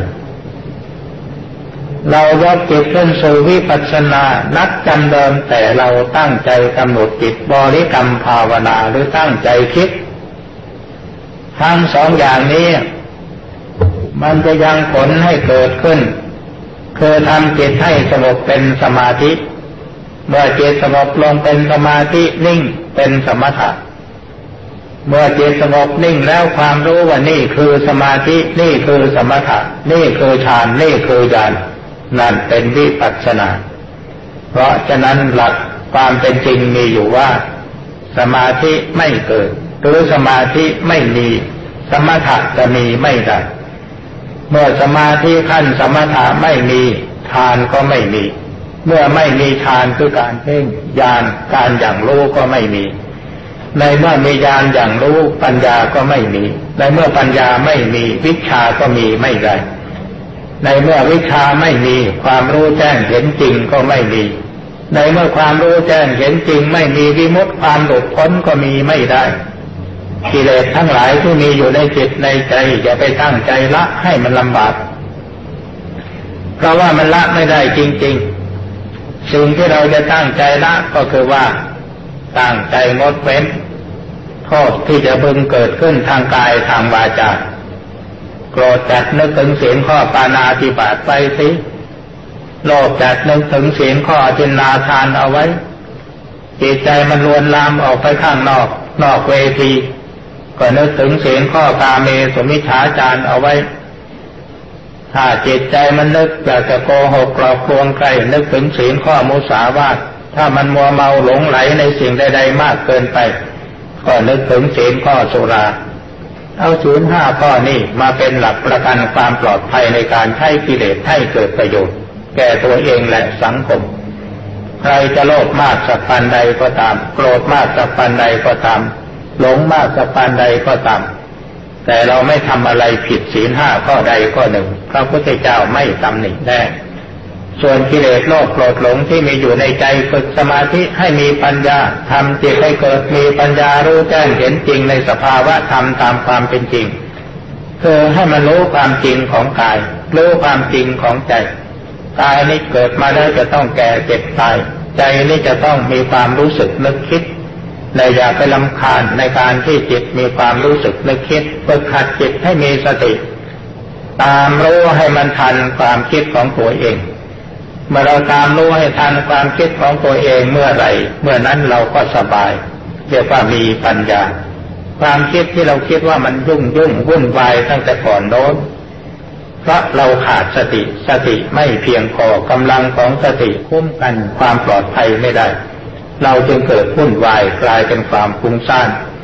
เรายกจิตขึ้นสู่วิปัสสนานักจำเดิมแต่เราตั้งใจกำหนดจิตบริกรรมภาวนาหรือตั้งใจคิดทั้งสองอย่างนี้มันจะยังผลให้เกิดขึ้นคือทำจิตให้สงบเป็นสมาธิเมื่อจิตสงบลงเป็นสมาธินิ่งเป็นสมถะเมื่อจิตสงบนิ่งแล้วความรู้ว่านี่คือสมาธินี่คือสมถะนี่คือฌานนี่คือญาณนั่นเป็นวิปัสสนาเพราะฉะนั้นหลักความเป็นจริงมีอยู่ว่าสมาธิไม่เกิดหรือสมาธิไม่มีสมถะจะมีไม่ได้เมื่อสมาธิขั้นสมถะไม่มีฌานก็ไม่มีเมื่อไม่มีฌานคือการเพ่งญาณการอย่างรู้ก็ไม่มีในเมื่อมีญาณอย่างรู้ปัญญาก็ไม่มีในเมื่อปัญญาไม่มีวิชชาก็มีไม่ได้ในเมื่อวิชชาไม่มีความรู้แจ้งเห็นจริงก็ไม่มีในเมื่อความรู้แจ้งเห็นจริงไม่มีวิมุตติความหลุดพ้นก็มีไม่ได้กิเลสทั้งหลายที่มีอยู่ในจิตในใจอย่าไปตั้งใจละให้มันลำบากเพราะว่ามันละไม่ได้จริงๆสิ่งที่เราจะตั้งใจละก็คือว่าตั้งใจงดเว้นโทษที่จะพึงเกิดขึ้นทางกายทางวาจาโกรธจัดนึกถึงศีลข้อปาณาติบาตไปสิโลภจัดนึกถึงศีลข้ออทินนาทานเอาไว้จิตใจมันลวนลามออกไปข้างนอกนอกเวทีก็นึกถึงศีลข้อกาเมสุมิจฉาจารเอาไว้ถ้าจิตใจมันนึกอยากจะโกหกกลอกลวงใครนึกถึงศีลข้อมุสาวาทถ้ามันมัวเมาหลงไหลในสิ่งใดๆมากเกินไปก็นึกถึงศีลข้อสุราเอาศีลห้าข้อนี้มาเป็นหลักประกันความปลอดภัยในการใช้กิเลสให้เกิดประโยชน์แก่ตัวเองและสังคมใครจะโลภมากสักปานใดก็ตามโกรธมากสักปานใดก็ตามหลงมากสักปานใดก็ตามแต่เราไม่ทำอะไรผิดศีลห้าข้อใดข้อหนึ่งพระพุทธเจ้าไม่ตำหนิแน่ส่วนกิเลสโลภโกรธหลงที่มีอยู่ในใจฝึกสมาธิให้มีปัญญาทำจิตให้เกิดมีปัญญารู้แจ้งเห็นจริงในสภาวะธรรมตามความเป็นจริงคือให้มันรู้ความจริงของกายรู้ความจริงของใจกายนี้เกิดมาแล้วจะต้องแก่เจ็บตายใจนี้จะต้องมีความรู้สึกนึกคิดในอย่าไปรำคาญในการที่จิตมีความรู้สึกนึกคิดฝึกหัดจิตให้มีสติตามรู้ให้มันทันความคิดของตัวเองเมื่อเราตามรู้ให้ทันความคิดของตัวเองเมื่อไหร่เมื่อนั้นเราก็สบายเรียกว่ามีปัญญาความคิดที่เราคิดว่ามันยุ่งยุ่งวุ่นวายตั้งแต่ก่อนโน้นเพราะเราขาดสติสติไม่เพียงพอกำลังของสติคุ้มกันความปลอดภัยไม่ได้เราจึงเกิดวุ่นวายกลายเป็นความฟุ้งซ่าน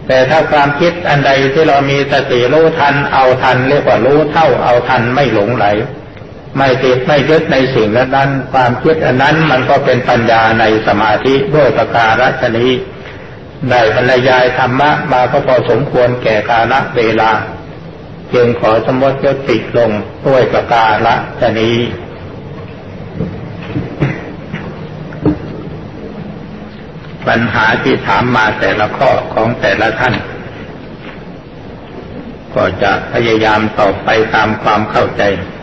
แต่ถ้าความคิดอันใดที่เรามีสติรู้ทันเอาทันเรียกว่ารู้เท่าเอาทันไม่หลงไหลไม่ติดไม่ยึดในสิ่งนั้นความคิดอันนั้นมันก็เป็นปัญญาในสมาธิด้วยประการฉะนี้ได้บรรยายธรรมะมาก็พอสมควรแก่กาลเวลาจึงขอสมมติยุติลงด้วยประการฉะนี้ปัญหาที่ถามมาแต่ละข้อของแต่ละท่านก็จะพยายามตอบไปตามความเข้าใจ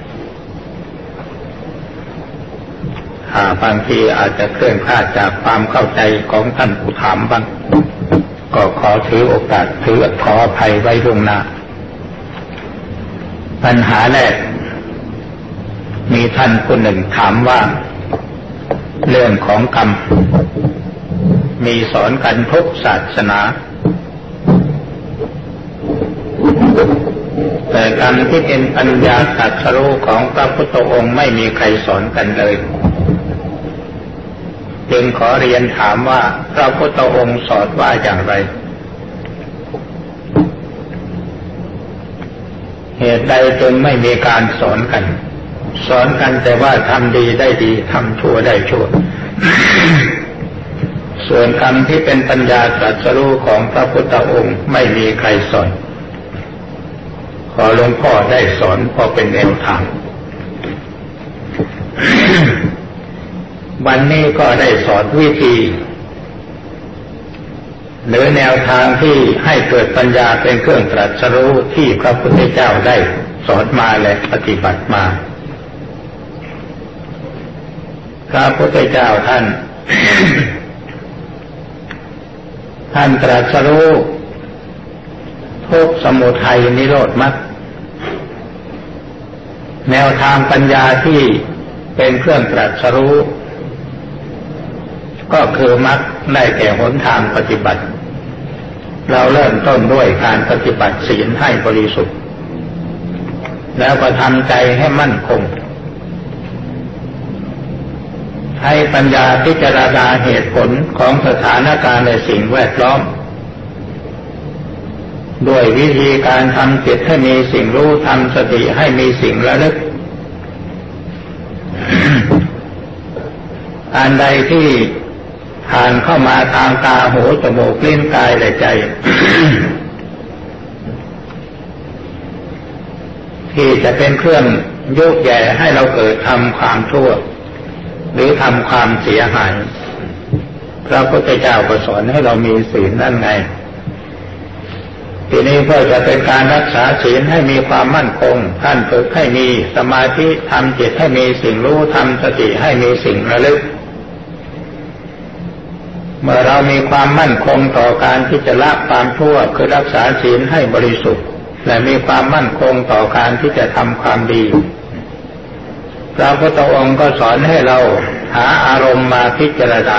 หากบางทีอาจจะเคลื่อนคลาดจากความเข้าใจของท่านผู้ถามบ้างก็ขอถือโอกาสถือขออภัยไว้ล่วงหน้าปัญหาแรกมีท่านผู้หนึ่งถามว่าเรื่องของกรรมมีสอนกันทุกศาสนาแต่กรรมที่เป็นปัญญาตรัสรู้ของพระพุทธองค์ไม่มีใครสอนกันเลยจึงขอเรียนถามว่าพระพุทธองค์สอนว่าอย่างไรเหตุใดจึงไม่มีการสอนกันสอนกันแต่ว่าทำดีได้ดีทำชั่วได้ชั่ว ส่วนคำที่เป็นปัญญาตรัสรู้ของพระพุทธองค์ไม่มีใครสอนขอหลวงพ่อได้สอนพอเป็นแนวทาง วันนี้ก็ได้สอนวิธีหรือแนวทางที่ให้เกิดปัญญาเป็นเครื่องตรัสรู้ที่พระพุทธเจ้าได้สอนมาและปฏิบัติมาพระพุทธเจ้าท่าน ท่านตรัสรู้ทุกข์สมุทัยนิโรธมรรคแนวทางปัญญาที่เป็นเครื่องตรัสรู้ก็คือมรรคได้แก่หนทางปฏิบัติเราเริ่มต้นด้วยการปฏิบัติศีลให้บริสุทธิ์แล้วก็ทำใจให้มั่นคงให้ปัญญาพิจารณาเหตุผลของสถานการณ์ในสิ่งแวดล้อมด้วยวิธีการทำจิตให้มีสิ่งรู้ทำสติให้มีสิ่งระลึก อันใดที่ผ่านเข้ามาทางตาหูจมูกลิ้นกายและใจ ที่จะเป็นเครื่องยุแย่ให้เราเกิดทำความชั่วหรือทำความเสียหายพระพุทธเจ้าก็สอนให้เรามีศีลนั่นไงทีนี้เพื่อจะเป็นการรักษาศีลให้มีความมั่นคงท่านฝึกให้มีสมาธิทำจิตให้มีสิ่งรู้ทำสติให้มีสิ่งระลึกเมื่อเรามีความมั่นคงต่อการที่จะละความชั่วคือรักษาศีลให้บริสุทธิ์และมีความมั่นคงต่อการที่จะทำความดีพระพุทธองค์ก็สอนให้เราหาอารมณ์มาพิจารณา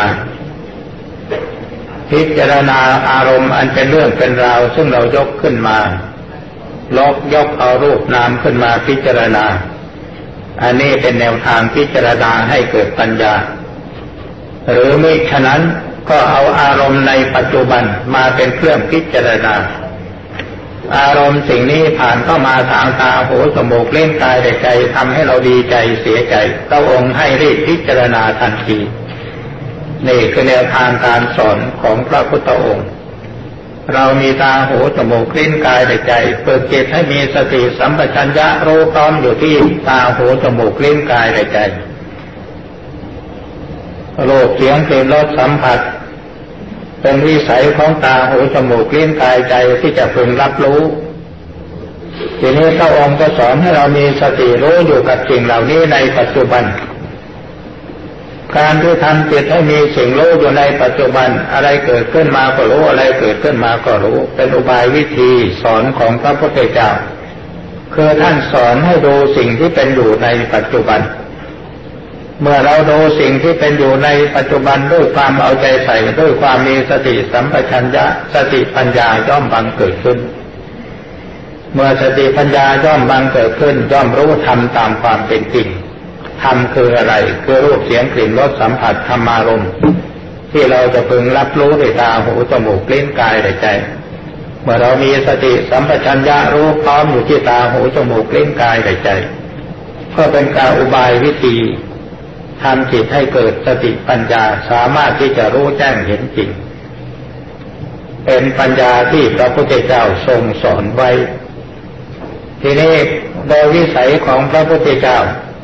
พิจารณาอารมณ์อันเป็นเรื่องเป็นราวซึ่งเรายกขึ้นมาลกยกเอารูปนามขึ้นมาพิจารณาอันนี้เป็นแนวทางพิจารณาให้เกิดปัญญาหรือมิฉะนั้นก็เอาอารมณ์ในปัจจุบันมาเป็นเครื่องพิจารณาอารมณ์สิ่งนี้ผ่านเข้ามาทางตาหูจมูกลิ้นกายและใจทำให้เราดีใจเสียใจพระองค์ให้รีบพิจารณาทันทีนี่คือแนวทางการสอนของพระพุทธองค์เรามีตาหูจมูกลิ้นกายและใจฝึกจิตให้มีสติสัมปชัญญะรู้พร้อมอยู่ที่ตาหูจมูกลิ้นกายและใจรูปเสียงกลิ่นรสสัมผัสเป็นวิสัยของตาหูจมูกลิ้นกายใจที่จะพึงรับรู้ทีนี้พระองค์ก็สอนให้เรามีสติรู้อยู่กับสิ่งเหล่านี้ในปัจจุบันการที่ทำจิตให้มีสิ่งรู้อยู่ในปัจจุบันอะไรเกิดขึ้นมาก็รู้อะไรเกิดขึ้นมาก็รู้เป็นอุบายวิธีสอนของพระพุทธเจ้าคือท่านสอนให้ดูสิ่งที่เป็นอยู่ในปัจจุบันเมื่อเราดูสิ่งที่เป็นอยู่ในปัจจุบันด้วยความเอาใจใส่ด้วยความมีสติสัมปชัญญะสติปัญญาย่อมบังเกิดขึ้นเมื่อสติปัญญาย่อมบังเกิดขึ้นย่อมรู้ธรรมตามความเป็นจริงธรรมคืออะไรคือรูปเสียงกลิ่นรสสัมผัสธรรมารมณ์ที่เราจะพึงรับรู้ด้วยตาหูจมูกลิ้นกายและใจเมื่อเรามีสติสัมปชัญญะรู้พร้อมอยู่ที่ตาหูจมูกลิ้นกายใจก็เป็นการอุบายวิธีทำจิตให้เกิดสติปัญญาสามารถที่จะรู้แจ้งเห็นจริงเป็นปัญญาที่พระพุทธเจ้าทรงสอนไว้ทีนี้โดยวิสัยของพระพุทธเจ้า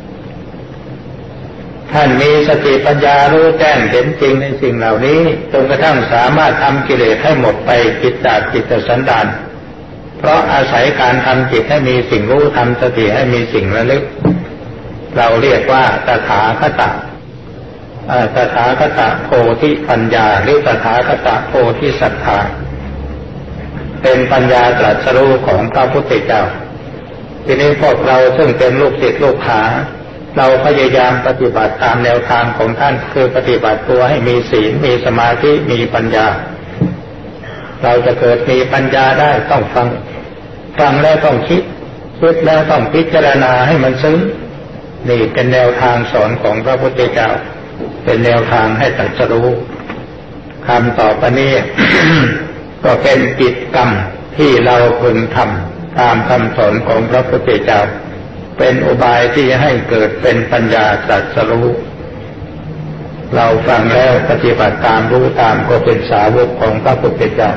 ท่านมีสติปัญญารู้แจ้งเห็นจริงในสิ่งเหล่านี้จนกระทั่งสามารถทำกิเลสให้หมดไปจิตจากจิตสันดานเพราะอาศัยการทำจิตให้มีสิ่งรู้ทำสติให้มีสิ่งระลึกเราเรียกว่าตถาคตตถาคตโพธิปัญญาหรือตถาคตโพธิศรัทธาเป็นปัญญาตรัสรู้ของพระพุทธเจ้าทีนี้พวกเราซึ่งเป็นลูกศิษย์ลูกหาเราพยายามปฏิบัติตามแนวทางของท่านคือปฏิบัติตัวให้มีศีลมีสมาธิมีปัญญาเราจะเกิดมีปัญญาได้ต้องฟังฟังแล้วต้องคิดคิดแล้วต้องพิจารณาให้มันซึ้งนี่เป็นแนวทางสอนของพระพุทธเจ้าเป็นแนวทางให้ตรัสรู้คำต่อไปนี้ ก็เป็นกิจกรรมที่เราพึงทำตามคำสอนของพระพุทธเจ้าเป็นอุบายที่ให้เกิดเป็นปัญญาตรัสรู้เราฟังแล้วปฏิบัติตามรู้ตามก็เป็นสาวกของพระพุทธเจ้า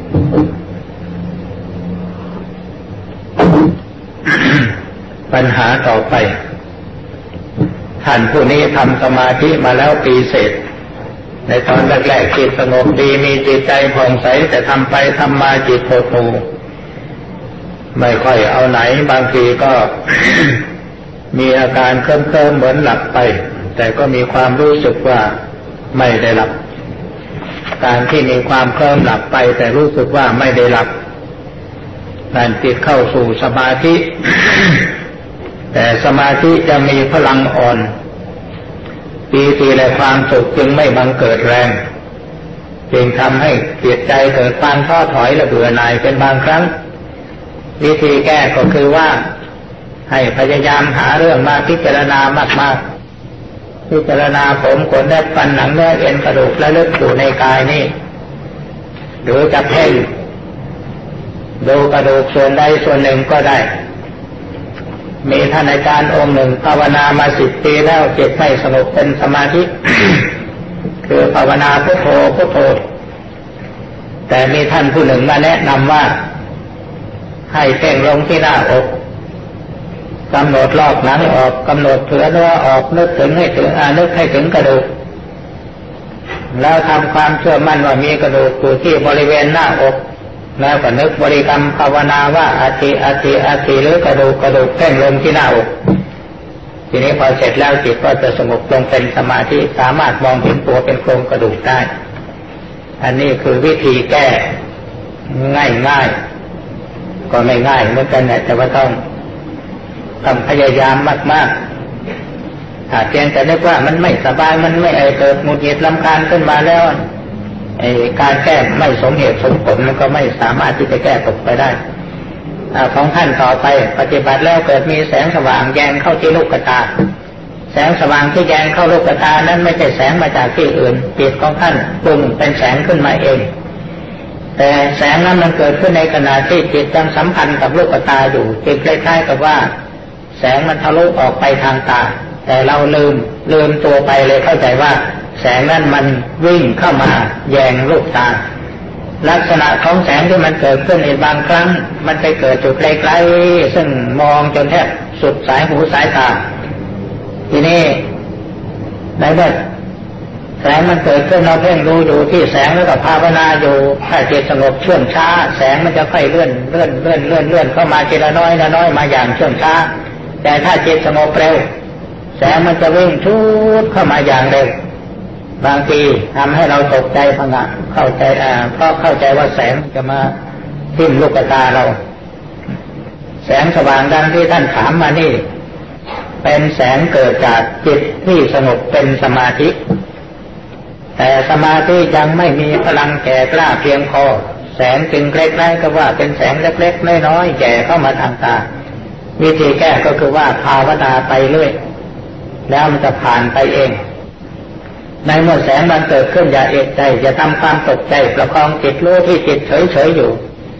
ปัญหาต่อไปท่านผู้นี้ทำสมาธิมาแล้วปีเศษในตอนแรกๆจิตสงบดีมีจิตใจผ่องใสแต่ทำไปทำมาจิตโผล่หูไม่ค่อยเอาไหนบางทีก็ มีอาการเคลิ้มๆเหมือนหลับไปแต่ก็มีความรู้สึกว่าไม่ได้หลับการที่มีความเคลิ้มหลับไปแต่รู้สึกว่าไม่ได้หลับนั่นจิตเข้าสู่สมาธิ แต่สมาธิจะมีพลังอ่อนปีติและความสุขจึงไม่บังเกิดแรงจึงทำให้จิตใจเกิดความท้อถอยและเบื่อหน่ายเป็นบางครั้งวิธีแก้ก็คือว่าให้พยายามหาเรื่องมาพิจารณามากๆพิจารณาผมขนเล็บฟันหนังเนื้อเอ็นกระดูกและเลือดอยู่ในกายนี่หรือจะเพ่งดูกระดูกส่วนใดส่วนหนึ่งก็ได้มีท่านอาจารย์องค์หนึ่งภาวนามาสิบปีแล้วจิตไม่สงบเป็นสมาธิ คือภาวนาพุทโธพุทโธแต่มีท่านผู้หนึ่งมาแนะนำว่าให้เพ่งลงที่หน้าอกกำหนดลอกหนังออกกำหนดเถือเนื้อออกนึกถึงให้ถึงอานึกให้ถึงกระดูกแล้วทำความเชื่อมั่นว่ามีกระดูกอยู่ที่บริเวณหน้าอกแล้วก็นึกบริกรรมภาวนาว่าอาทิอาทิอาทิหรือกระดูกกระดูกเพ่งลงที่หน้าอกทีนี้พอเสร็จแล้วจิตก็จะสงบลงเป็นสมาธิสามารถมองเห็นตัวเป็นโครงกระดูกได้อันนี้คือวิธีแก้ง่ายๆก็ไม่ง่ายเหมือนกันนะแต่ว่าต้องต้องพยายามมากๆถ้าเพียงแต่นึกว่ามันไม่สบายมันไม่ไอเกิดหงุดหงิดรำคาญขึ้นมาแล้วไอ้การแก้ไม่สมเหตุสมผลมันก็ไม่สามารถที่จะแก้ตกไปได้ของท่านต่อไปปฏิบัติแล้วเกิดมีแสงสว่างแยงเข้าที่ลูกตาแสงสว่างที่แยงเข้าลูกตานั้นไม่ใช่แสงมาจากที่อื่นจิตของท่านปรุงเป็นแสงขึ้นมาเองแต่แสงนั้นมันเกิดขึ้นในขณะที่จิตยังสัมพันธ์กับลูกตาอยู่จิตคล้ายๆกับว่าแสงมันทะลุออกไปทางตาแต่เราลืมลืมตัวไปเลยเข้าใจว่าแสงนั้นมันวิ่งเข้ามาแยงลูกตาลักษณะของแสงที่มันเกิดขึ้นในบางครั้งมันไปเกิดจุดไกลๆซึ่งมองจนแทบสุดสายหูสายตาทีนี้ในเมื่อแสงมันเกิดขึ้นเราเพ่งดูอยู่ที่แสงแล้วก็ภาวนาอยู่ถ้าจิตสงบเชื่องช้าแสงมันจะค่อยเลื่อนเลื่อนเลื่อนเลื่อนเลื่อนเข้ามาทีละน้อยละน้อยมาอย่างเชื่องช้าแต่ถ้าจิตสงบเร็วแสงมันจะวิ่งชุดเข้ามาอย่างเร็วบางทีทำให้เราตกใจผงะเข้าใจอ่าเพราะเข้าใจว่าแสงจะมาทิ่มลูกตาเราแสงสว่างดังที่ท่านถามมานี่เป็นแสงเกิดจากจิตที่สงบเป็นสมาธิแต่สมาธิยังไม่มีพลังแก่กล้าเพียงพอแสงจึงเล็กๆก็ว่าเป็นแสงเล็กๆน้อยๆแก่เข้ามาทางตาวิธีแก้ก็คือว่าภาวนาไปเรื่อยแล้วมันจะผ่านไปเองในเมื่อแสงมันเกิดขึ้นอย่าเอกใจอย่าทำความตกใจประคองจิตรู้ที่จิตเฉยๆอยู่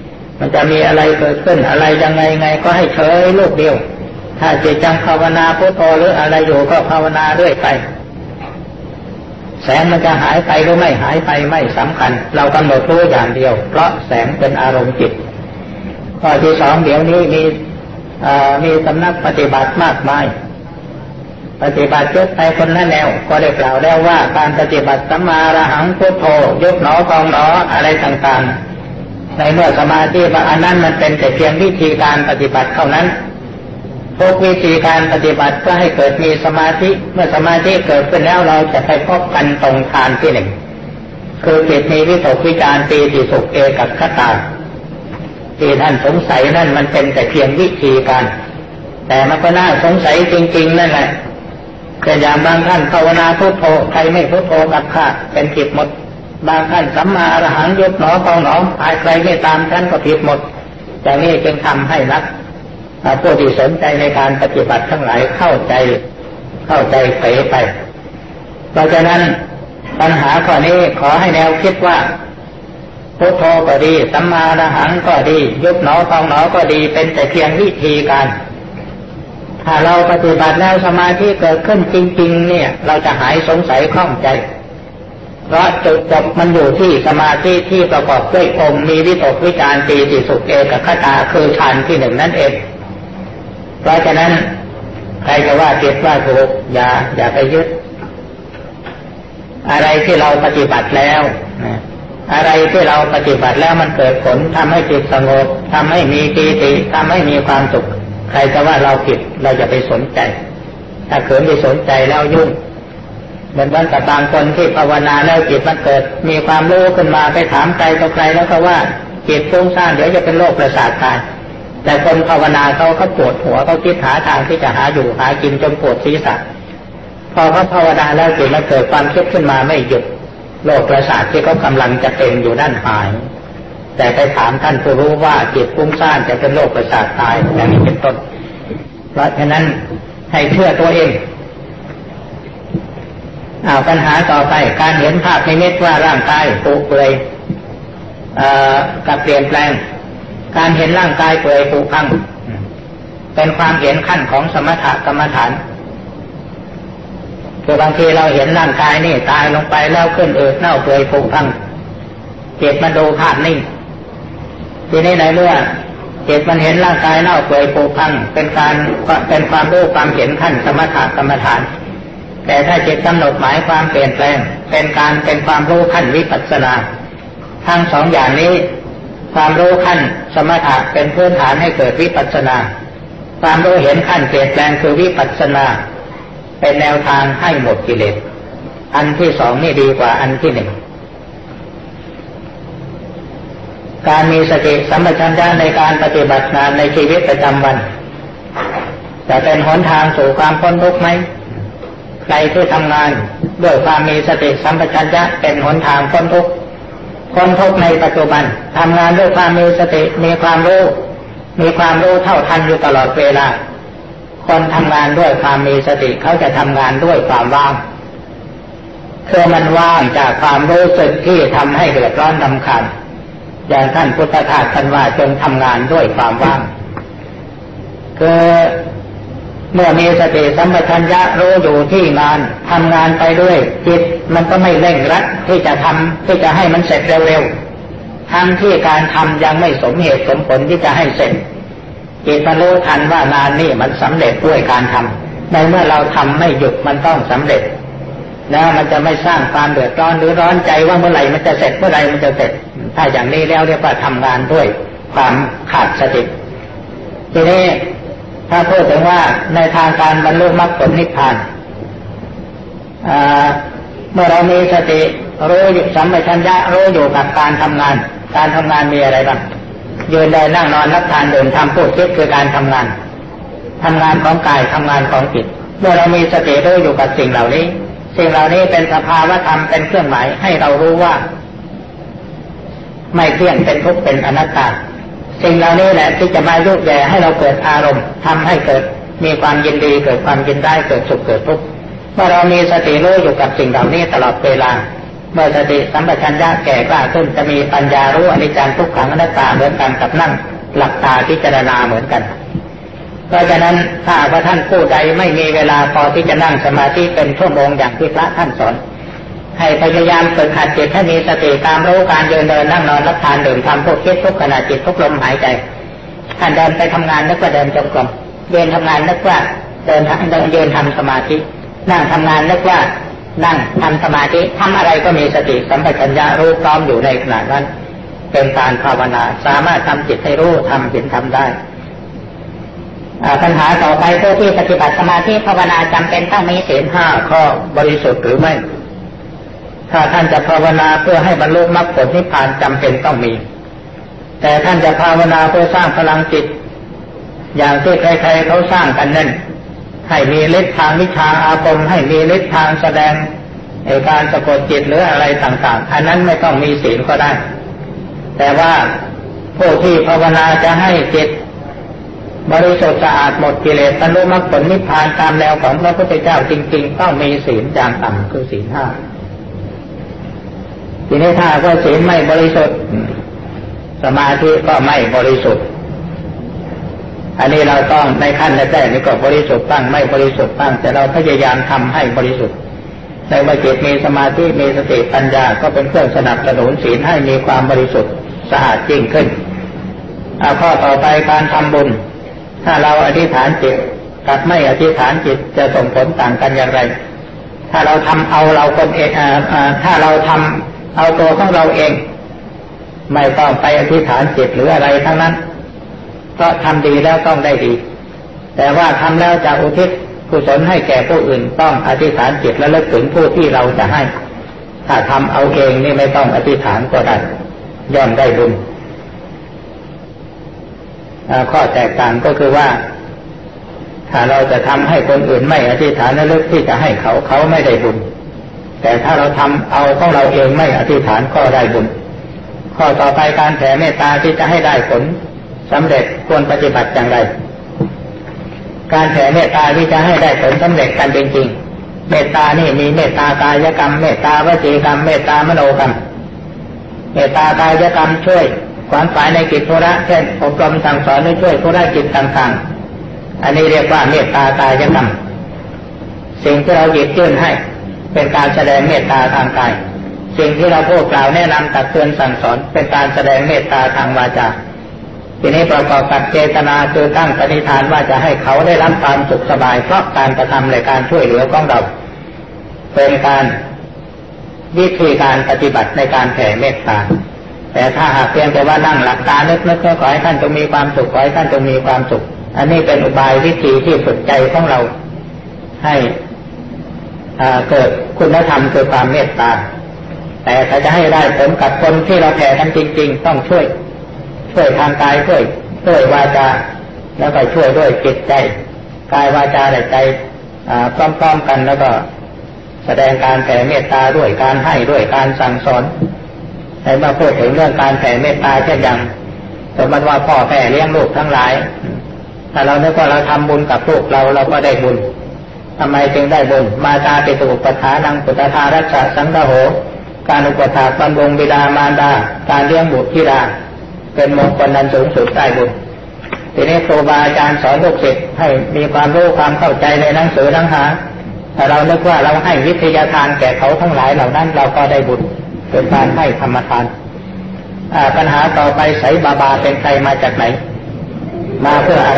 มันจะมีอะไรเกิดขึ้นอะไรยังไงไงก็ให้เฉยลูกเดียวถ้าจิตจังภาวนาพุทโธหรืออะไรอยู่ก็ภาวนาเรื่อยไปแสงมันจะหายไปหรือไม่หายไปไม่สำคัญเรากำหนดรู้อย่างเดียวเพราะแสงเป็นอารมณ์จิตข้อที่สองเดี๋ยวนี้มีมีสำนักปฏิบัติมากมายปฏิบัติยกไปคนละแนวก็ได้กล่าวแล้วว่าการปฏิบัติสัมมาอรหังพุทโธยกหนอพองหนออะไรต่างๆในเมื่อสมาธิว่าอันนั้นมันเป็นแต่เพียงวิธีการปฏิบัติเท่านั้นทุกวิธีการปฏิบัติก็ให้เกิดมีสมาธิเมื่อสมาธิเกิดขึ้นแล้วเราจะไปพบกันตรงทานที่หนึ่งคือจิตมีวิตกวิจารปีติสุขเอกัคคตาที่ท่านสงสัยนั่นมันเป็นแต่เพียงวิธีการแต่มันก็น่าสงสัยจริงๆนั่นแหละแต่อย่างบางท่านภาวนาพุทโธใครไม่พุทโธกับข้าเป็นผิดหมดบางท่านสัมมาอรหังยกหนอพองหนอใครไม่ตามท่านก็ผิดหมดอย่างนี้จึงทำให้นักผู้ที่สนใจในการปฏิบัติทั้งหลายเข้าใจเข้าใจเผยไปเพราะฉะนั้นปัญหาข้อนี้ขอให้แนวคิดว่าพุทโธก็ดีสัมมาอรหังก็ดียกหนอพองหนอก็ดีเป็นแต่เพียงวิธีการถ้าเราปฏิบัติแล้วสมาธิเกิดขึ้นจริงๆเนี่ยเราจะหายสงสัยข้องใจเพราะจุดจบมันอยู่ที่สมาธิที่ประกอบด้วยองค์มีวิตกวิจารปีติสุขเอกัคคตาคือฌานที่หนึ่งนั่นเองเพราะฉะนั้นใครจะว่าผิดว่าถูกอย่าอย่าไปยึดอะไรที่เราปฏิบัติแล้วอะไรที่เราปฏิบัติแล้วมันเกิดผลทำให้จิตสงบทำให้มีปีติทำให้มีความสุขใครจะว่าเราผิดเราจะไปสนใจถ้าเขินไปสนใจแล้วยุ่งเหมือนกันกับบางคนที่ภาวนาแล้วจิตมันเกิดมีความรู้ขึ้นมาไปถามใครต่อใครแล้วก็ว่าจิตฟุ้งซ่านเดี๋ยวจะเป็นโรคประสาทตายแต่คนภาวนาเขาเขาปวดหัวเขาคิดหาทางที่จะหาอยู่หากินจนปวดศีรษะพอเขาภาวนาแล้วจิตมันเกิดความคิดขึ้นมาไม่หยุดโรคประสาทที่เขากำลังจะเป็นอยู่ด้านหายแต่ไปถามท่านผู้รู้ว่าจิตฟุ้งซ่านจะเป็นโรคประสาทตายอย่างนี้เป็นต้นเพราะฉะนั้นให้เชื่อตัวเองเอาปัญหาต่อไปการเห็นภาพนิมิตว่าร่างกายปุเปื่อยกับเปลี่ยนแปลงการเห็นร่างกายเปื่อยผุพังเป็นความเห็นขั้นของสมถกรรมฐานคือบางทีเราเห็นร่างกายนี่ตายลงไปแล้วขึ้นอืดเน่าเปื่อยผุพังจิตมันดูภาพนิ่งทีนี้ในเมื่อจิตมันเห็นร่างกายเน่าเปื่อยผุพังเป็นการเป็นความรู้ความเห็นขั้นสมถกรรมฐานแต่ถ้าจิตกำหนดหมายความเปลี่ยนแปลงเป็นการเป็นความรู้ขั้นวิปัสสนาทั้งสองอย่างนี้ความรู้ขั้นสมถะเป็นพื้นฐานให้เกิดวิปัสสนาความรู้เห็นขั้นเปลี่ยนแปลงคือวิปัสสนาเป็นแนวทางให้หมดกิเลสอันที่สองนี่ดีกว่าอันที่หนึ่งการมีสติสัมปชัญญะในการปฏิบัติงานในชีวิตประจำวันจะเป็นหนทางสู่ความพ้นทุกข์ไหมใครที่ทำงานด้วยความมีสติสัมปชัญญะเป็นหนทางพ้นทุกข์พ้นทุกข์ในปัจจุบันทำงานด้วยความมีสติมีความรู้มีความรู้เท่าทันอยู่ตลอดเวลาคนทำงานด้วยความมีสติเขาจะทำงานด้วยความว่างคือมันว่างจากความรู้สึกที่ทำให้เดือดร้อนรำคาญอย่างท่านพุทธทาสท่านว่าจงทำงานด้วยความว่างคือเมื่อมีสติสัมปชัญญะรู้อยู่ที่งานทำงานไปด้วยจิตมันก็ไม่เร่งรัดที่จะทำที่จะให้มันเสร็จเร็วๆทั้งที่การทำยังไม่สมเหตุสมผลที่จะให้เสร็จจิตมันรู้ทันว่างานนี้มันสำเร็จด้วยการทำในเมื่อเราทำไม่หยุดมันต้องสำเร็จแล้วมันจะไม่สร้างความเดือดร้อนหรือร้อนใจว่าเมื่อไหร่มันจะเสร็จเมื่อไหร่มันจะเสร็จถ้าอย่างนี้แล้วเรียกว่าทำงานด้วยความขาดสติทีนี้ถ้าพูดถึงว่าในทางการบรรลุมรรคผลนิพพานเมื่อเรามีสติรู้สัมปชัญญะรู้อยู่กับการทำงานการทำงานมีอะไรบ้างยืนเดินนั่งนอนรับทานดื่มทำพูดคิดคือการทำงานทำงานของกายทำงานของจิตเมื่อเรามีสติรู้อยู่กับสิ่งเหล่านี้สิ่งเหล่านี้เป็นสภาวะธรรมเป็นเครื่องหมายให้เรารู้ว่าไม่เที่ยงเป็นทุกข์เป็นอนัตตาสิ่งเหล่านี้แหละที่จะมายุแย่ให้เราเกิดอารมณ์ทำให้เกิดมีความยินดีเกิดความยินได้เกิดสุขเกิดทุกข์เมื่อเรามีสติรู้อยู่กับสิ่งเหล่านี้ตลอดเวลาเมื่อสติสัมปชัญญะแก่กล้าขึ้นจะมีปัญญารู้อนิจจังทุกขังอนัตตาเหมือนกันกับนั่งหลับตาพิจารณาเหมือนกันเพราะฉะนั้นถ้าว่าท่านผู้ใดไม่มีเวลาพอที่จะนั่งสมาธิเป็นชั่วโมงอย่างที่พระท่านสอนให้พยายามฝึกหัดจิตให้มีสติตามรู้การเดินเดินนั่งนอนรับทานดื่มทำพูดคิดทุกขณะจิตทุกลมหายใจท่านเดินไปทำงานนึกว่าเดินจงกรมเดินทำงานนึกว่าเดินเดินเดินทำสมาธินั่งทำงานนึกว่านั่งทำสมาธิทำอะไรก็มีสติสัมปชัญญะรู้พร้อมอยู่ในขณะนั้นเป็นการภาวนาสามารถทำจิตให้รู้ทำเห็นทำได้ปัญหาต่อไปผู้ที่ปฏิบัติสมาธิภาวนาจำเป็นต้องมีศีลห้าข้อบริสุทธิ์หรือไม่ถ้าท่านจะภาวนาเพื่อให้บรรลุมรรคผลนิพพานจำเป็นต้องมีแต่ท่านจะภาวนาเพื่อสร้างพลังจิตอย่างที่ใครๆเขาสร้างกันนั่นให้มีฤทธิ์ทางวิชาอาคมให้มีฤทธิ์ทางแสดงในการสะกดจิตหรืออะไรต่างๆอันนั้นไม่ต้องมีศีลก็ได้แต่ว่าผู้ที่ภาวนาจะให้จิตบริสุทธิ์สะอาดหมดกิเลสบรรลุมรรคผลนิพพานตามแนวของพระพุทธเจ้าจริงๆต้องมีศีลอย่างต่ำคือศีลห้าทีนี้ถ้าว่าศีลไม่บริสุทธิ์สมาธิก็ไม่บริสุทธิ์อันนี้เราต้องในขั้นแรกๆนี่ก็บริสุทธิ์บ้างไม่บริสุทธิ์บ้างแต่เราพยายามทำให้บริสุทธิ์ในเมื่อจิตมีสมาธิมีสติปัญญาก็เป็นเครื่องสนับสนุนศีลให้มีความบริสุทธิ์สะอาดยิ่งขึ้นข้อต่อไปการทำบุญถ้าเราอธิษฐานจิตกับไม่อธิษฐานจิตจะส่งผลต่างกันอย่างไรถ้าเราทำเอาเราคนเองถ้าเราทำเอาตัวของเราเองไม่ต้องไปอธิษฐานจิตหรืออะไรทั้งนั้นก็ทำดีแล้วต้องได้ดีแต่ว่าทำแล้วจะอุทิศกุศลให้แก่ผู้อื่นต้องอธิษฐานจิตและระลึกถึงผู้ที่เราจะให้ถ้าทำเอาเองนี่ไม่ต้องอธิษฐานก็ได้ย่อมได้บุญข้อแตกต่างก็คือว่าถ้าเราจะทำให้คนอื่นไม่อธิษฐานระลึกที่จะให้เขาเขาไม่ได้บุญแต่ถ้าเราทำเอาของเราเองไม่อธิษฐานก็ได้บุญข้อต่อไปการแผ่เมตตาที่จะให้ได้ผลสำเร็จควรปฏิบัติอย่างไรการแผ่เมตตาที่จะให้ได้ผลสำเร็จกันจริงๆเมตตานี่มีเมตตากายกรรมเมตตาวจีกรรมเมตตามโนกรรมเมตตากายกรรมช่วยขวนขวายในกิจธุระเช่นอบรมสั่งสอนให้ช่วยธุระกิจต่างๆอันนี้เรียกว่าเมตตากายกรรมสิ่งที่เราหยิบยื่นให้เป็นการแสดงเมตตาทางกายสิ่งที่เราพูดกล่าวแนะนำตักเตือนสั่งสอนเป็นการแสดงเมตตาทางวาจาทีนี้ประกอบกับเจตนาคือตั้งปณิธานว่าจะให้เขาได้รับความสุขสบายเพราะการกระทำในการช่วยเหลือของเราเป็นการวิธีการปฏิบัติในการแผ่เมตตาแต่ถ้าหากเพียงแต่ว่านั่งหลับตานึกนึกขอให้ท่านจงมีความสุขขอให้ท่านจงมีความสุขอันนี้เป็นอุบายวิธีที่ฝึกใจของเราให้เกิดคุณธรรมคือความเมตตาแต่ถ้าจะให้ได้ผลกับคนที่เราแผ่กันจริงๆต้องช่วยช่วยทางกายช่วยช่วยวาจาแล้วก็ช่วยด้วยจิตใจกายวาจาและใจพร้อมๆกันแล้วก็แสดงการแผ่เมตตาด้วยการให้ด้วยการสั่งสอนในเมื่อพูดถึงเรื่องการแผ่เมตตาเช่นอย่างสมมติว่าพ่อแม่เลี้ยงลูกทั้งหลายถ้าเรานึกว่าเราทำบุญกับลูกเราเราก็ได้บุญทำไมจึงได้บุญมาตาปิตุปัฏฐานังปุตตารัสสะสังฆโหการอุปถัมภ์บำรุงบิดามารดาการเลี้ยงบุตรธิดาเป็นมงคลอันสูงสุดได้บุญทีนี้ครูบาอาจารย์สอนลูกศิษย์ให้มีความรู้ความเข้าใจในหนังสือหนังหาถ้าเรานึกว่าเราให้วิทยาทานแก่เขาทั้งหลายเหล่านั้นเราก็ได้บุญเป็นการให้ธรรมทานปัญหาต่อไปไสบาบาเป็นใครมาจากไหนมาเพื่ออะไร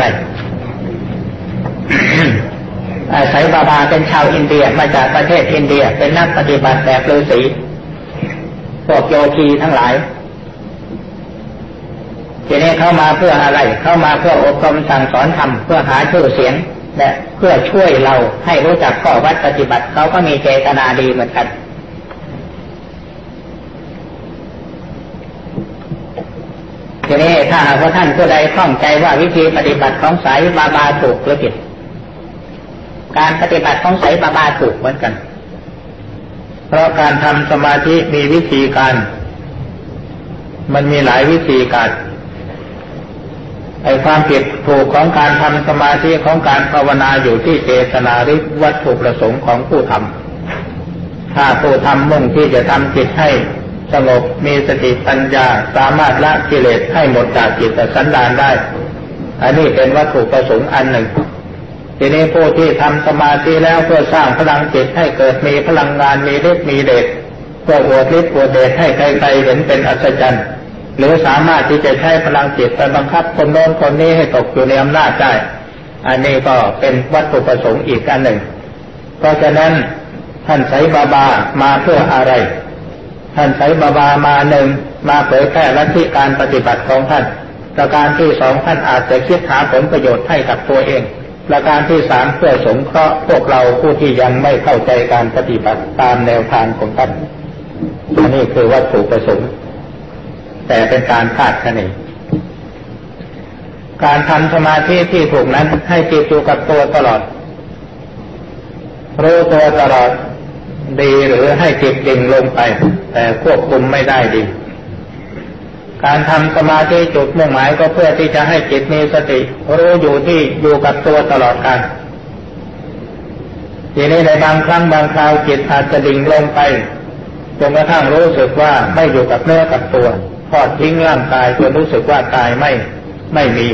ไสบาบาเป็นชาวอินเดียมาจากประเทศอินเดียเป็นนักปฏิบัติแบบฤาษีพวกโยคีทั้งหลายทีนี้เข้ามาเพื่ออะไรเข้ามาเพื่ออบรมสั่งสอนธรรมเพื่อหาชื่อเสียงและเพื่อช่วยเราให้รู้จักข้อวัดปฏิบัติเขาก็มีเจตนาดีเหมือนกันทีนี้ถ้าหากว่าท่านผู้ใดข้องใจว่าวิธีปฏิบัติของไสบาบาถูกหรือผิดการปฏิบัติของไสบาบาถูกเหมือนกันเพราะการทำสมาธิมีวิธีการมันมีหลายวิธีการไอ้ความผิดถูกของการทำสมาธิของการภาวนาอยู่ที่เจตนาหรือวัตถุประสงค์ของผู้ทถ้าผู้ทำมุ่งที่จะทำจิตให้สงบมีสติปัญญาสามารถละกิเลสให้หมดจากจิตสันดานได้อันนี้เป็นวัตถุประสงค์อันหนึ่งทีนี้ผู้ที่ทำสมาธิแล้วเพื่อสร้างพลังจิตให้เกิดมีพลังงานมีฤทธิ์มีเดชเพื่ออวดฤทธิ์อวดเดชให้ใครๆเห็นเป็นอัศจรรย์หรือสามารถที่จะใช้พลังจิตไปบังคับคนโน้นคนนี้ให้ตกอยู่ในอำนาจได้อันนี้ก็เป็นวัตถุประสงค์อีกอันหนึ่งเพราะฉะนั้นท่านไสบาบามาเพื่ออะไรท่านไสบาบามาหนึ่งมาเผยแพร่ลัทธิการปฏิบัติของท่านประการที่สองท่านอาจจะคิดหาผลประโยชน์ให้กับตัวเองประการที่สามเพื่อสงเคราะห์พวกเราผู้ที่ยังไม่เข้าใจการปฏิบัติตามแนวทางของท่านอันนี้คือวัตถุประสงค์แต่เป็นการคาดคะเนการทำสมาธิที่ถูกนั้นให้จิตอยู่กับตัวตลอดรู้ตัวตลอดดีหรือให้จิตดิ่งลงไปแต่ควบคุมไม่ได้ดีการทำสมาธิจุดมุ่งหมายก็เพื่อที่จะให้จิตมีสติรู้อยู่ที่อยู่กับตัวตลอดกาลทีนี้ในบางครั้งบางคราวจิตอาจจะดิ่งลงไปจนกระทั่งรู้สึกว่าไม่อยู่กับเนื้อกับตัวทอดทิ้งร่างกายจนรู้สึกว่ากายไม่ไม่มี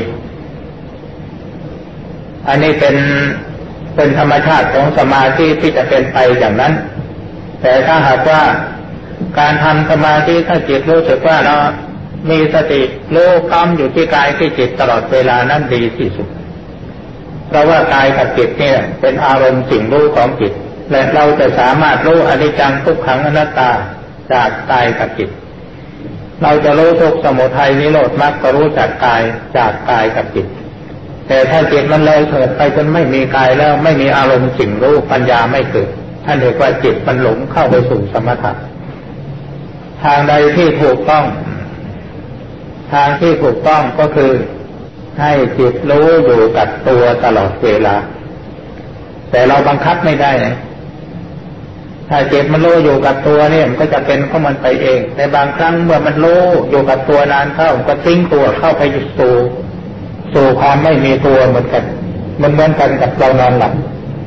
อันนี้เป็นเป็นธรรมชาติของสมาธิที่จะเป็นไปอย่างนั้นแต่ถ้าหากว่าการทำสมาธิถ้าจิตรู้สึกว่าเรามีสติรู้กำอยู่ที่กายที่จิตตลอดเวลานั้นดีที่สุดเพราะว่ากายกับจิตเนี่ยเป็นอารมณ์สิ่งรู้ของจิตและเราจะสามารถรู้อนิจจังทุกขังอนัตตาจากกายกับจิตเราจะรู้ทุกข์สมุทัยนิโรธมรรคก็รู้จากกายจากกายกับจิตแต่ถ้าจิตมันเลยเถิดไปจนไม่มีกายแล้วไม่มีอารมณ์สิ่งรู้ปัญญาไม่เกิดท่านเรียกว่าจิตมันหลงเข้าไปสู่สมถะทางใดที่ถูกต้องทางที่ถูกต้องก็คือให้จิตรู้อยู่กับตัวตลอดเวลาแต่เราบังคับไม่ได้นะถ้าจิตมันรู้อยู่กับตัวเนี่ยมันก็จะเป็นของมันไปเองแต่บางครั้งเมื่อมันรู้อยู่กับตัวนานเข้ามันก็ทิ้งตัวเข้าไปสู่สู่ความไม่มีตัวเหมือนกันมันเหมือนกันกับเรานอนหลับ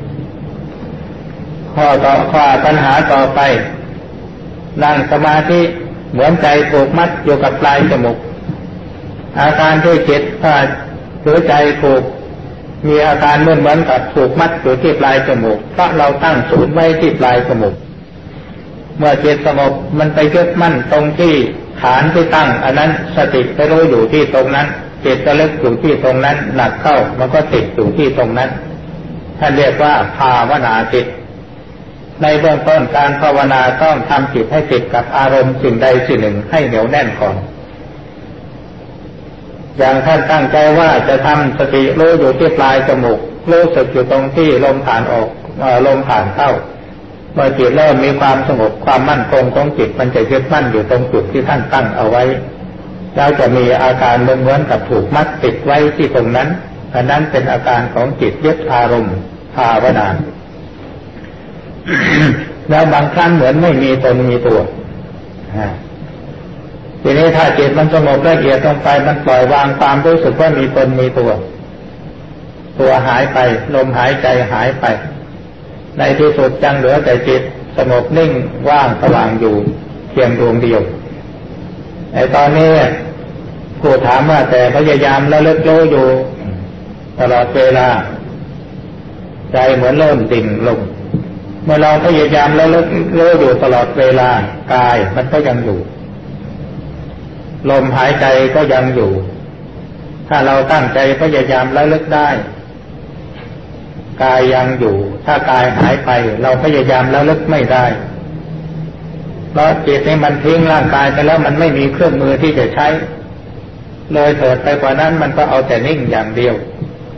ข้อต่อข้อปัญหาต่อไปนั่งสมาธิเหมือนใจถูกมัดอยู่กับปลายจมูกอาการที่จิตถ้าหรือใจถูกมีอาการเหมือนเหมือนกับถูกมัดอยู่ที่ปลายจมูกเพราะเราตั้งศูนย์ไว้ที่ปลายจมูกเมื่อจิตสงบมันไปยึดมั่นตรงที่ฐานที่ตั้งอันนั้นสติไปรู้อยู่ที่ตรงนั้นจิตระลึกอยู่ที่ตรงนั้นหนักเข้ามันก็ติดอยู่ที่ตรงนั้นท่านเรียกว่าภาวนาจิตในเบื้องต้นการภาวนาต้องทำจิตให้ติดกับอารมณ์สิ่งใดสิ่งหนึ่งให้เหนียวแน่นก่อนอย่างท่านตั้งใจว่าจะทำสติรู้อยู่ที่ปลายจมูกรู้สึกอยู่ตรงที่ลมผ่านออกลมผ่านเข้าเมื่อจิตเริ่มมีความสงบความมั่นคงของจิตมันจะยึดมั่นอยู่ตรงจุดที่ท่านตั้งเอาไว้แล้วจะมีอาการเหมือนกับถูกมัดติดไว้ที่ตรงนั้นอันนั้นเป็นอาการของจิตยึดอารมณ์ภาวนา แล้วบางครั้งเหมือนไม่มีตนมีตัวทีนี้ถ้าจิตมันสงบละเอียดลงไปมันปล่อยวางความรู้สึกว่ามีตนมีตัวตัวหายไปลมหายใจหายไปในที่สุดจังเหลือแต่จิตสงบนิ่งว่างสว่างอยู่เพียงดวงเดียวไอ้ตอนนี้ผู้ถามว่าแต่พยายามระลึกรู้อยู่ตลอดเวลาใจเหมือนเริ่มดิ่งลงเมื่อเราพยายามระลึกรู้อยู่ตลอดเวลากายมันก็ยังอยู่ลมหายใจก็ยังอยู่ถ้าเราตั้งใจพยายามระลึกได้กายยังอยู่ถ้ากายหายไปเราพยายามระลึกไม่ได้เพราะจิตนี่มันทิ้งร่างกายไปแล้วมันไม่มีเครื่องมือที่จะใช้เลยเถิดไปกว่านั้นมันก็เอาแต่นิ่งอย่างเดียว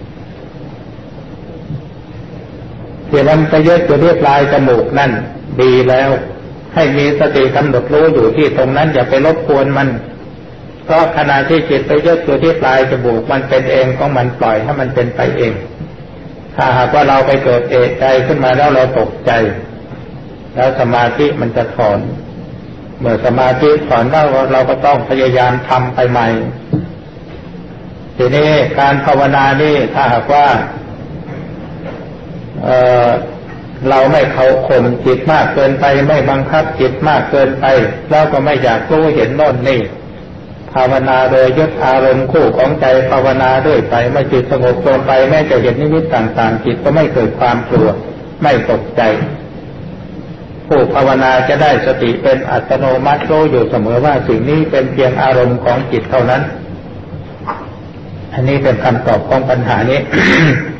ที่มันไปยึดอยู่ที่ปลายจมูกนั่นดีแล้วให้มีสติกำหนดรู้อยู่ที่ตรงนั้นอย่าไปรบกวนมันเพราะขณะที่จิตไปยึดอยู่ที่ปลายจมูกมันเป็นเองของมันปล่อยให้มันเป็นไปเองถ้าหากว่าเราไปเกิดเอะใจขึ้นมาแล้วเราตกใจแล้วสมาธิมันจะถอนเมื่อสมาธิถอนแล้วเราก็ต้องพยายามทำไปใหม่ทีนี้การภาวนานี่ถ้าหากว่าเอ่อเราไม่เขาข่มจิตมากเกินไปไม่บังคับจิตมากเกินไปแล้วก็ไม่อยากรู้เห็นโน่นนี่ภาวนาโดยยึดอารมณ์คู่ของใจภาวนาด้วยไปเมื่อจิตสงบลงไปแม้จะเห็นนิมิตต่างๆจิตก็ไม่เกิดความกลัวไม่ตกใจผู้ภาวนาจะได้สติเป็นอัตโนมัติรู้อยู่เสมอว่าสิ่งนี้เป็นเพียงอารมณ์ของจิตเท่านั้นอันนี้เป็นคำตอบของปัญหานี้